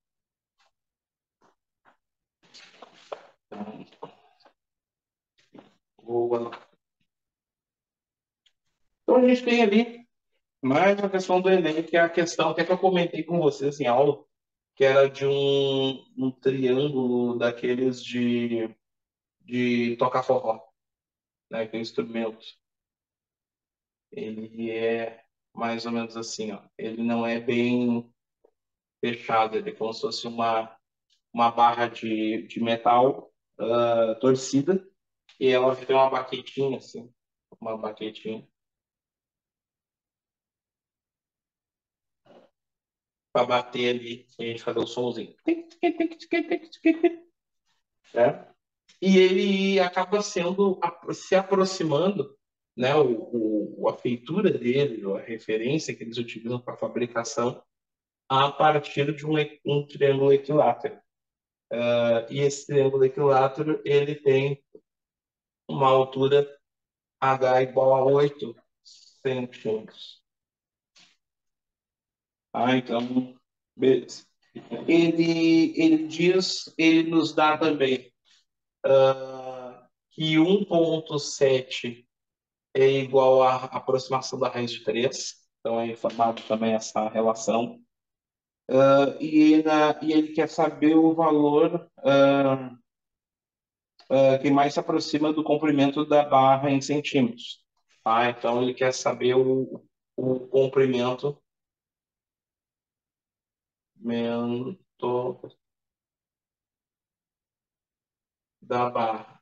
Então, vou... então a gente tem ali mais uma questão do Enem, que é a questão que, é que eu comentei com vocês em aula, que era de um, um triângulo daqueles de, de tocar forró, né? Que é o instrumento. Ele é mais ou menos assim, ó. Ele não é bem fechado, ele é como se fosse uma, uma barra de, de metal uh, torcida e ela tem uma baquetinha assim, uma baquetinha para bater ali e a gente fazer o somzinho. Né? E ele acaba sendo se aproximando, né, o, o, a feitura dele, a referência que eles utilizam para fabricação a partir de um, um triângulo equilátero. Uh, e esse triângulo equilátero ele tem uma altura H igual a oito centímetros. Ah, então, beleza. Ele, ele diz, ele nos dá também uh, que um ponto sete é igual à aproximação da raiz de três. Então, é informado também essa relação. Uh, e, na, e ele quer saber o valor uh, uh, que mais se aproxima do comprimento da barra em centímetros. Tá? Então, ele quer saber o, o comprimento da barra.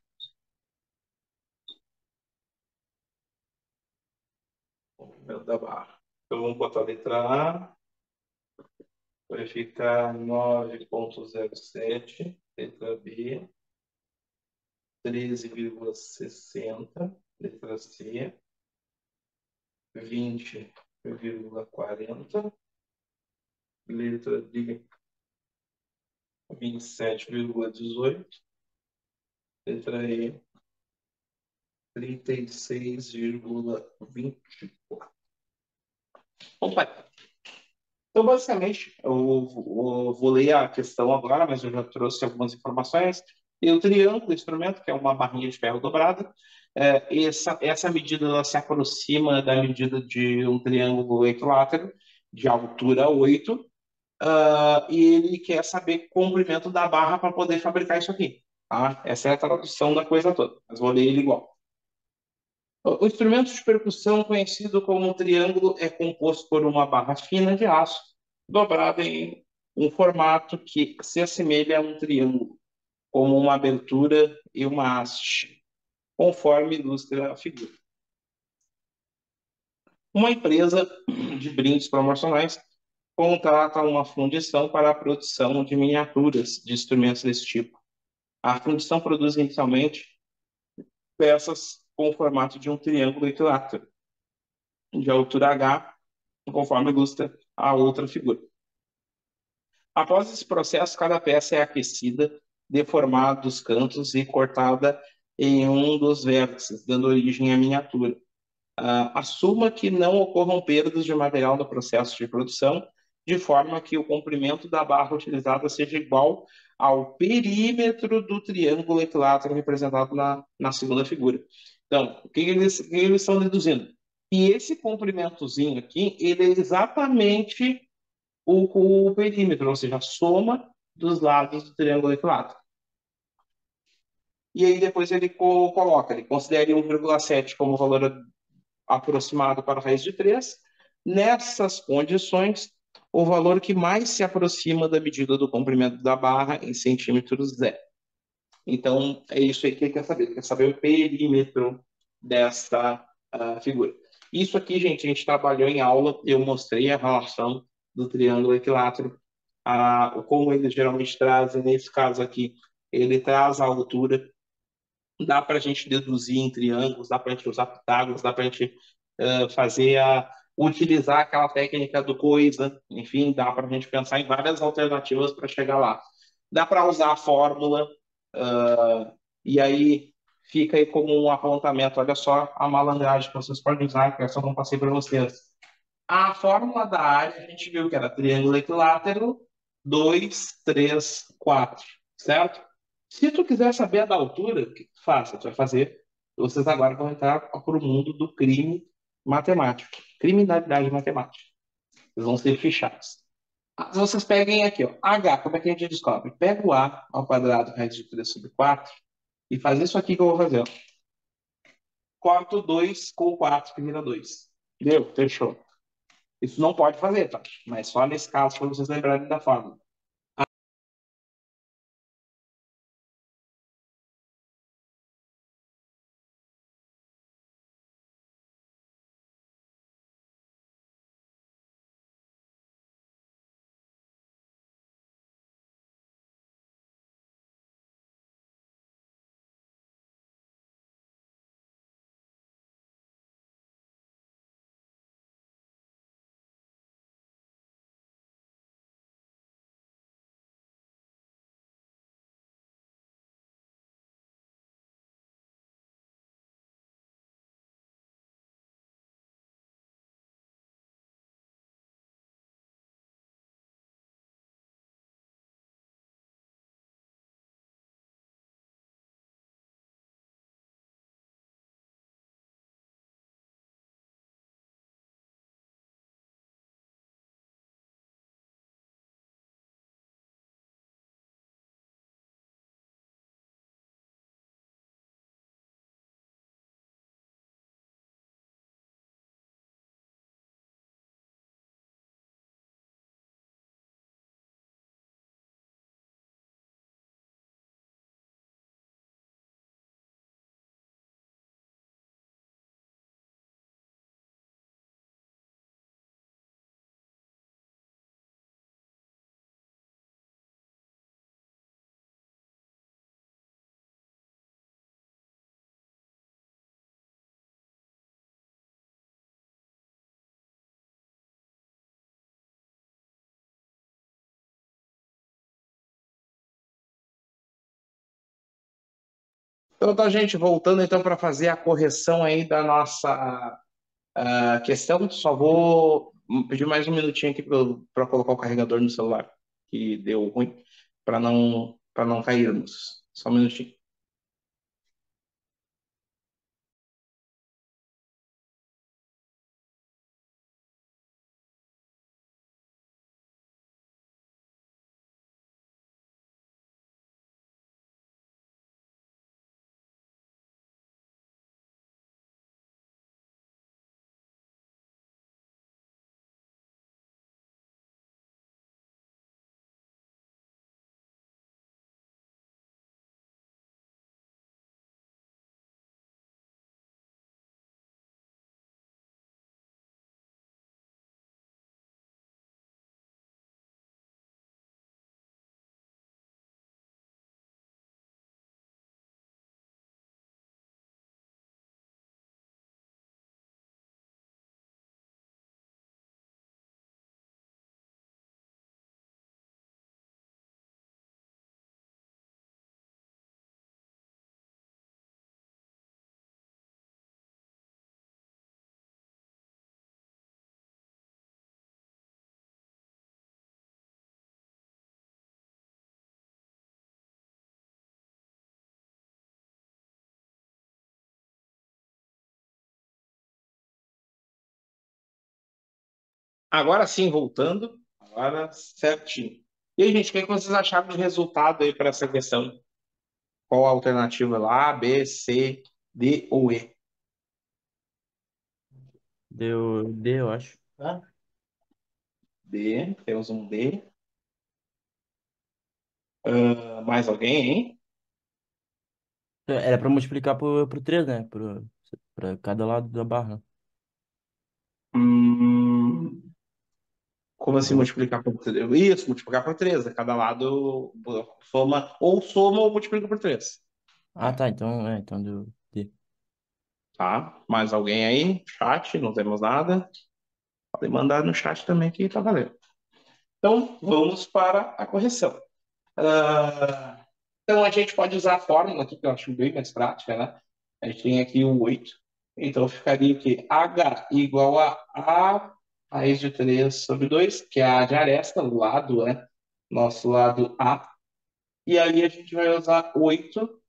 Comprimento da barra. Então, vamos botar a letra A, vai ficar nove ponto zero sete, letra B, treze vírgula sessenta, letra C, vinte vírgula quarenta, letra D, vinte e sete vírgula dezoito, letra E, trinta e seis vírgula vinte e quatro. Opa! Então, basicamente, eu, eu vou ler a questão agora, mas eu já trouxe algumas informações. E o triângulo, instrumento, que é uma barrinha de ferro dobrada, é, essa, essa medida ela se aproxima da medida de um triângulo equilátero, de altura oito, uh, e ele quer saber o comprimento da barra para poder fabricar isso aqui. Tá? Essa é a tradução da coisa toda, mas vou ler ele igual. O instrumento de percussão, conhecido como triângulo, é composto por uma barra fina de aço dobrada em um formato que se assemelha a um triângulo, como uma abertura e uma haste, conforme ilustra a figura. Uma empresa de brindes promocionais contrata uma fundição para a produção de miniaturas de instrumentos desse tipo. A fundição produz inicialmente peças com o formato de um triângulo equilátero, de altura H, conforme ilustra a outra figura. Após esse processo, cada peça é aquecida, deformada dos cantos e cortada em um dos vértices, dando origem à miniatura. Uh, assuma que não ocorram perdas de material no processo de produção, de forma que o comprimento da barra utilizada seja igual ao perímetro do triângulo equilátero representado na, na segunda figura. Então, o que eles, o que eles estão deduzindo? E esse comprimentozinho aqui, ele é exatamente o, o perímetro, ou seja, a soma dos lados do triângulo equilátero. E aí depois ele co coloca, ele considera um vírgula sete como valor aproximado para a raiz de três. Nessas condições, o valor que mais se aproxima da medida do comprimento da barra em centímetros é. Então, é isso aí que ele quer saber. Ele quer saber o perímetro dessa uh, figura. Isso aqui, gente, a gente trabalhou em aula, eu mostrei a relação do triângulo equilátero, uh, como eles geralmente trazem, nesse caso aqui, ele traz a altura, dá para a gente deduzir em triângulos, dá para a gente usar Pitágoras, dá para a gente uh, fazer a utilizar aquela técnica do coisa, enfim, dá para a gente pensar em várias alternativas para chegar lá. Dá para usar a fórmula, uh, e aí fica aí como um apontamento, olha só a malandragem que vocês podem usar, que eu só não passei para vocês. A fórmula da área, a gente viu que era triângulo equilátero, dois, três, quatro, certo? Se tu quiser saber a da altura, o que tu faz? Tu vai fazer, vocês agora vão entrar para o mundo do crime matemático, criminalidade matemática. Eles vão ser fichados. Vocês peguem aqui, ó, H, como é que a gente descobre? Pega o A ao quadrado raiz de três sobre quatro e faz isso aqui que eu vou fazer. Ó. Corto dois com quatro, que vira dois. Deu? Fechou. Isso não pode fazer, tá? Mas só nesse caso, para vocês lembrarem da fórmula. Então tá, gente, voltando então para fazer a correção aí da nossa ah, questão, só vou pedir mais um minutinho aqui para colocar o carregador no celular, que deu ruim, para não, para não cairmos. Só um minutinho. Agora sim, voltando, agora certinho. E aí, gente, o que é que vocês acharam de resultado aí para essa questão? Qual a alternativa lá? A, B, C, D ou E? Deu D, eu acho. D, temos um D. Ah, mais alguém, hein? Era pra multiplicar por, por três, né? Por, pra cada lado da barra. Hum, como assim Deu- multiplicar por três? Isso, multiplicar por três. A cada lado soma, ou soma ou multiplica por três. Ah, tá. Então, é, então deu D. Tá? Mais alguém aí? Chat, não temos nada. Podem mandar no chat também que tá valendo. Então, vamos para a correção. Ah, então, a gente pode usar a fórmula aqui, que eu acho bem mais prática, né? A gente tem aqui o oito. Então, ficaria que H igual a A raiz de três sobre dois, que é a de aresta, o lado, né? Nosso lado A. E aí a gente vai usar oito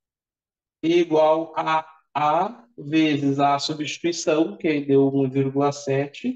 igual a A vezes a substituição, que aí deu um vírgula sete,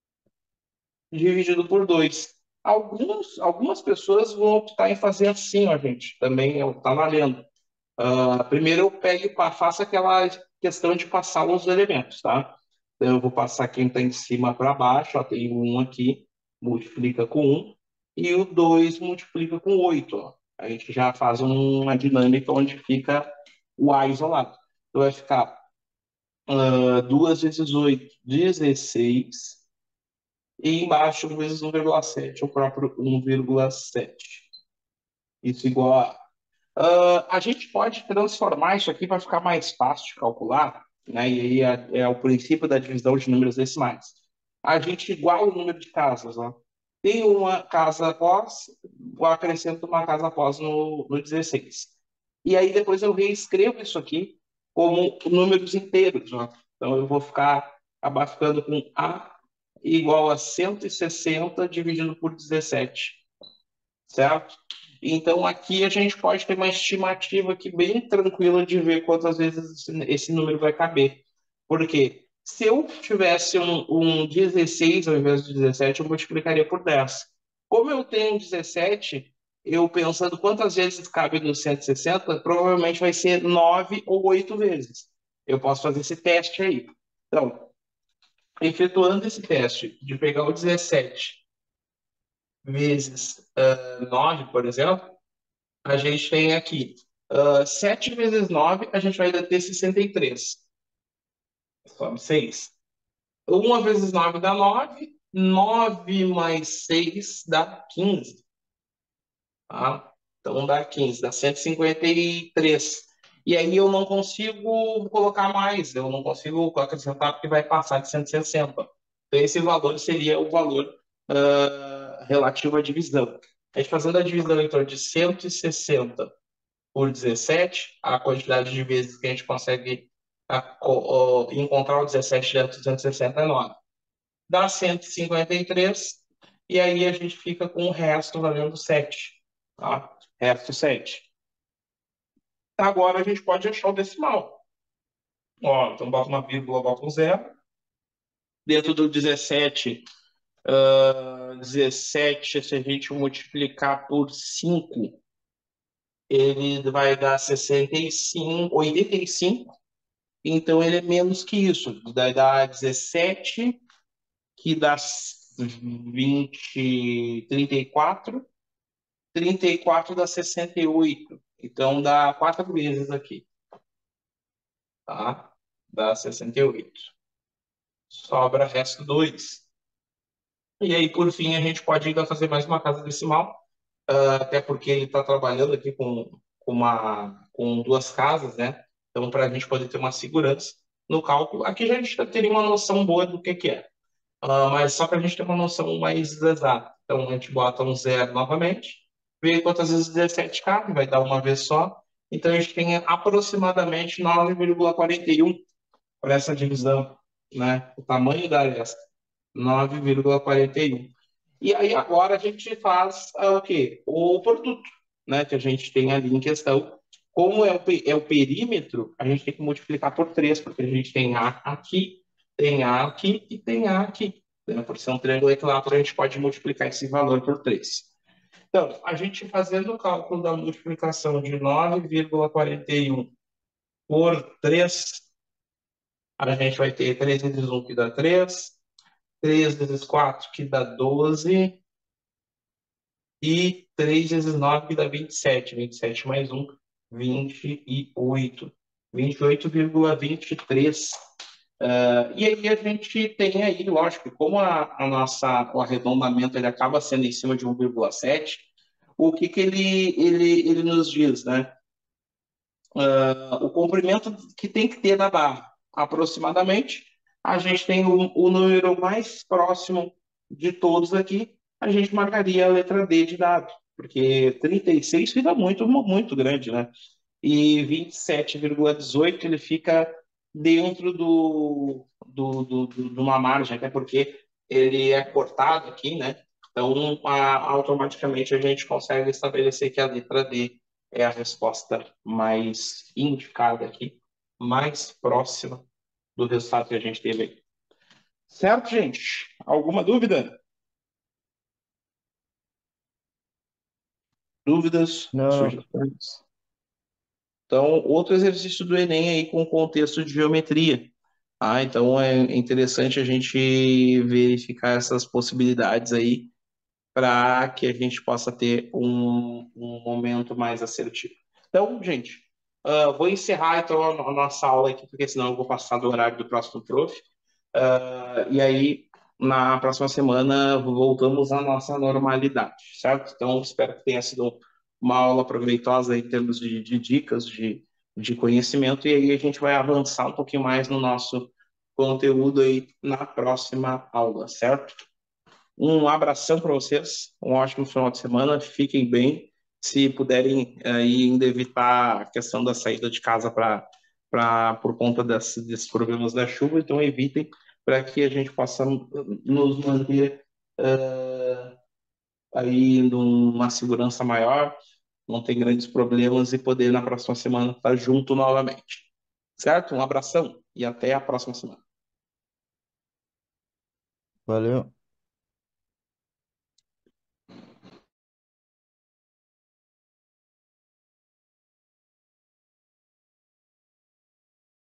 dividido por dois. Alguns, algumas pessoas vão optar em fazer assim, ó, gente. Também está valendo. Uh, primeiro eu pego e pa- faço aquela questão de passar os elementos, tá? Então eu vou passar quem está em cima para baixo, ó, tem o um aqui, multiplica com um, e o dois multiplica com oito. Ó. A gente já faz um- uma dinâmica onde fica o A isolado. Então vai ficar uh, duas vezes oito, dezesseis, e embaixo vezes um vírgula sete, o próprio um vírgula sete. Isso igual a Uh, a gente pode transformar isso aqui para ficar mais fácil de calcular, né? E aí é, é o princípio da divisão de números decimais. A gente iguala o número de casas, ó. Tem uma casa após, eu acrescento uma casa após no, no dezesseis. E aí depois eu reescrevo isso aqui como números inteiros, ó. Então eu vou ficar acabar ficando com A igual a cento e sessenta dividido por dezessete, certo? Então aqui a gente pode ter uma estimativa aqui bem tranquila de ver quantas vezes esse, esse número vai caber. Porque se eu tivesse um, um dezesseis ao invés de dezessete, eu multiplicaria por dez. Como eu tenho dezessete, eu pensando quantas vezes cabe no cento e sessenta, provavelmente vai ser nove ou oito vezes. Eu posso fazer esse teste aí. Então, efetuando esse teste de pegar o dezessete vezes uh, nove, por exemplo, a gente tem aqui uh, sete vezes nove, a gente vai ter sessenta e três. Sobe seis. uma vezes nove dá nove. nove mais seis dá quinze. Tá? Então dá quinze, dá cento e cinquenta e três. E aí eu não consigo colocar mais, eu não consigo acrescentar porque vai passar de cento e sessenta. Então esse valor seria o valor uh, relativo à divisão. A gente fazendo a divisão então de cento e sessenta por dezessete, a quantidade de vezes que a gente consegue a, co- ó, encontrar o dezessete dentro de duzentos e sessenta e nove. Dá cento e cinquenta e três, e aí a gente fica com o resto valendo sete. Tá? Resto sete. Agora a gente pode achar o decimal. Ó, então bota uma vírgula, bota um zero. Dentro do dezessete, ah, dezessete, se a gente multiplicar por cinco, ele vai dar sessenta e cinco, oitenta e cinco. Então ele é menos que isso. Vai dar dezessete, que dá vinte, trinta e quatro. trinta e quatro dá sessenta e oito. Então dá quatro vezes aqui. Tá? Dá sessenta e oito. Sobra resto dois. E aí, por fim, a gente pode ainda fazer mais uma casa decimal, ah, até porque ele está trabalhando aqui com, com, uma, com duas casas, né? Então, para a gente poder ter uma segurança no cálculo, aqui já a gente já teria uma noção boa do que, que é. Ah, mas só para a gente ter uma noção mais exata. Então, a gente bota um zero novamente, vê quantas vezes dezessete cabe, vai dar uma vez só. Então, a gente tem aproximadamente nove vírgula quarenta e um para essa divisão, né? O tamanho da aresta, nove vírgula quarenta e um. E aí agora a gente faz ah, o quê? O produto, né? Que a gente tem ali em questão. Como é o, é o perímetro, a gente tem que multiplicar por três, porque a gente tem A aqui, tem A aqui e tem A aqui. Né? Por ser um triângulo equilátero, a gente pode multiplicar esse valor por três. Então, a gente fazendo o cálculo da multiplicação de nove vírgula quarenta e um por três, a gente vai ter três vezes um que dá três, três vezes quatro que dá doze, e três vezes nove que dá vinte e sete. vinte e sete mais um, vinte e oito. vinte e oito vírgula vinte e três. Uh, e aí a gente tem aí, lógico, como a, a nossa, o arredondamento ele acaba sendo em cima de um vírgula sete, o que, que ele, ele, ele nos diz, né? Uh, o comprimento que tem que ter na barra, aproximadamente, a gente tem o, o número mais próximo de todos aqui, a gente marcaria a letra D de dado, porque trinta e seis fica muito, muito grande, né? E vinte e sete vírgula dezoito ele fica dentro do, do, do, do, de uma margem, até porque ele é cortado aqui, né? Então, a, automaticamente a gente consegue estabelecer que a letra D é a resposta mais indicada aqui, mais próxima do resultado que a gente teve aí. Certo, gente? Alguma dúvida? Dúvidas? Não, não. Sugestões? Então, outro exercício do Enem aí com contexto de geometria. Ah, então é interessante a gente verificar essas possibilidades aí para que a gente possa ter um, um momento mais assertivo. Então, gente, uh, vou encerrar então a, a nossa aula aqui, porque senão eu vou passar do horário do próximo prof. Uh, e aí, na próxima semana, voltamos à nossa normalidade, certo? Então, espero que tenha sido uma aula proveitosa em termos de, de dicas, de, de conhecimento, e aí a gente vai avançar um pouquinho mais no nosso conteúdo aí na próxima aula, certo? Um abração para vocês, um ótimo final de semana, fiquem bem. Se puderem aí ainda evitar a questão da saída de casa para para por conta desse, desses problemas da chuva, então evitem para que a gente possa nos manter uh, aí numa segurança maior, não ter grandes problemas e poder na próxima semana estar junto novamente. Certo? Um abração e até a próxima semana. Valeu.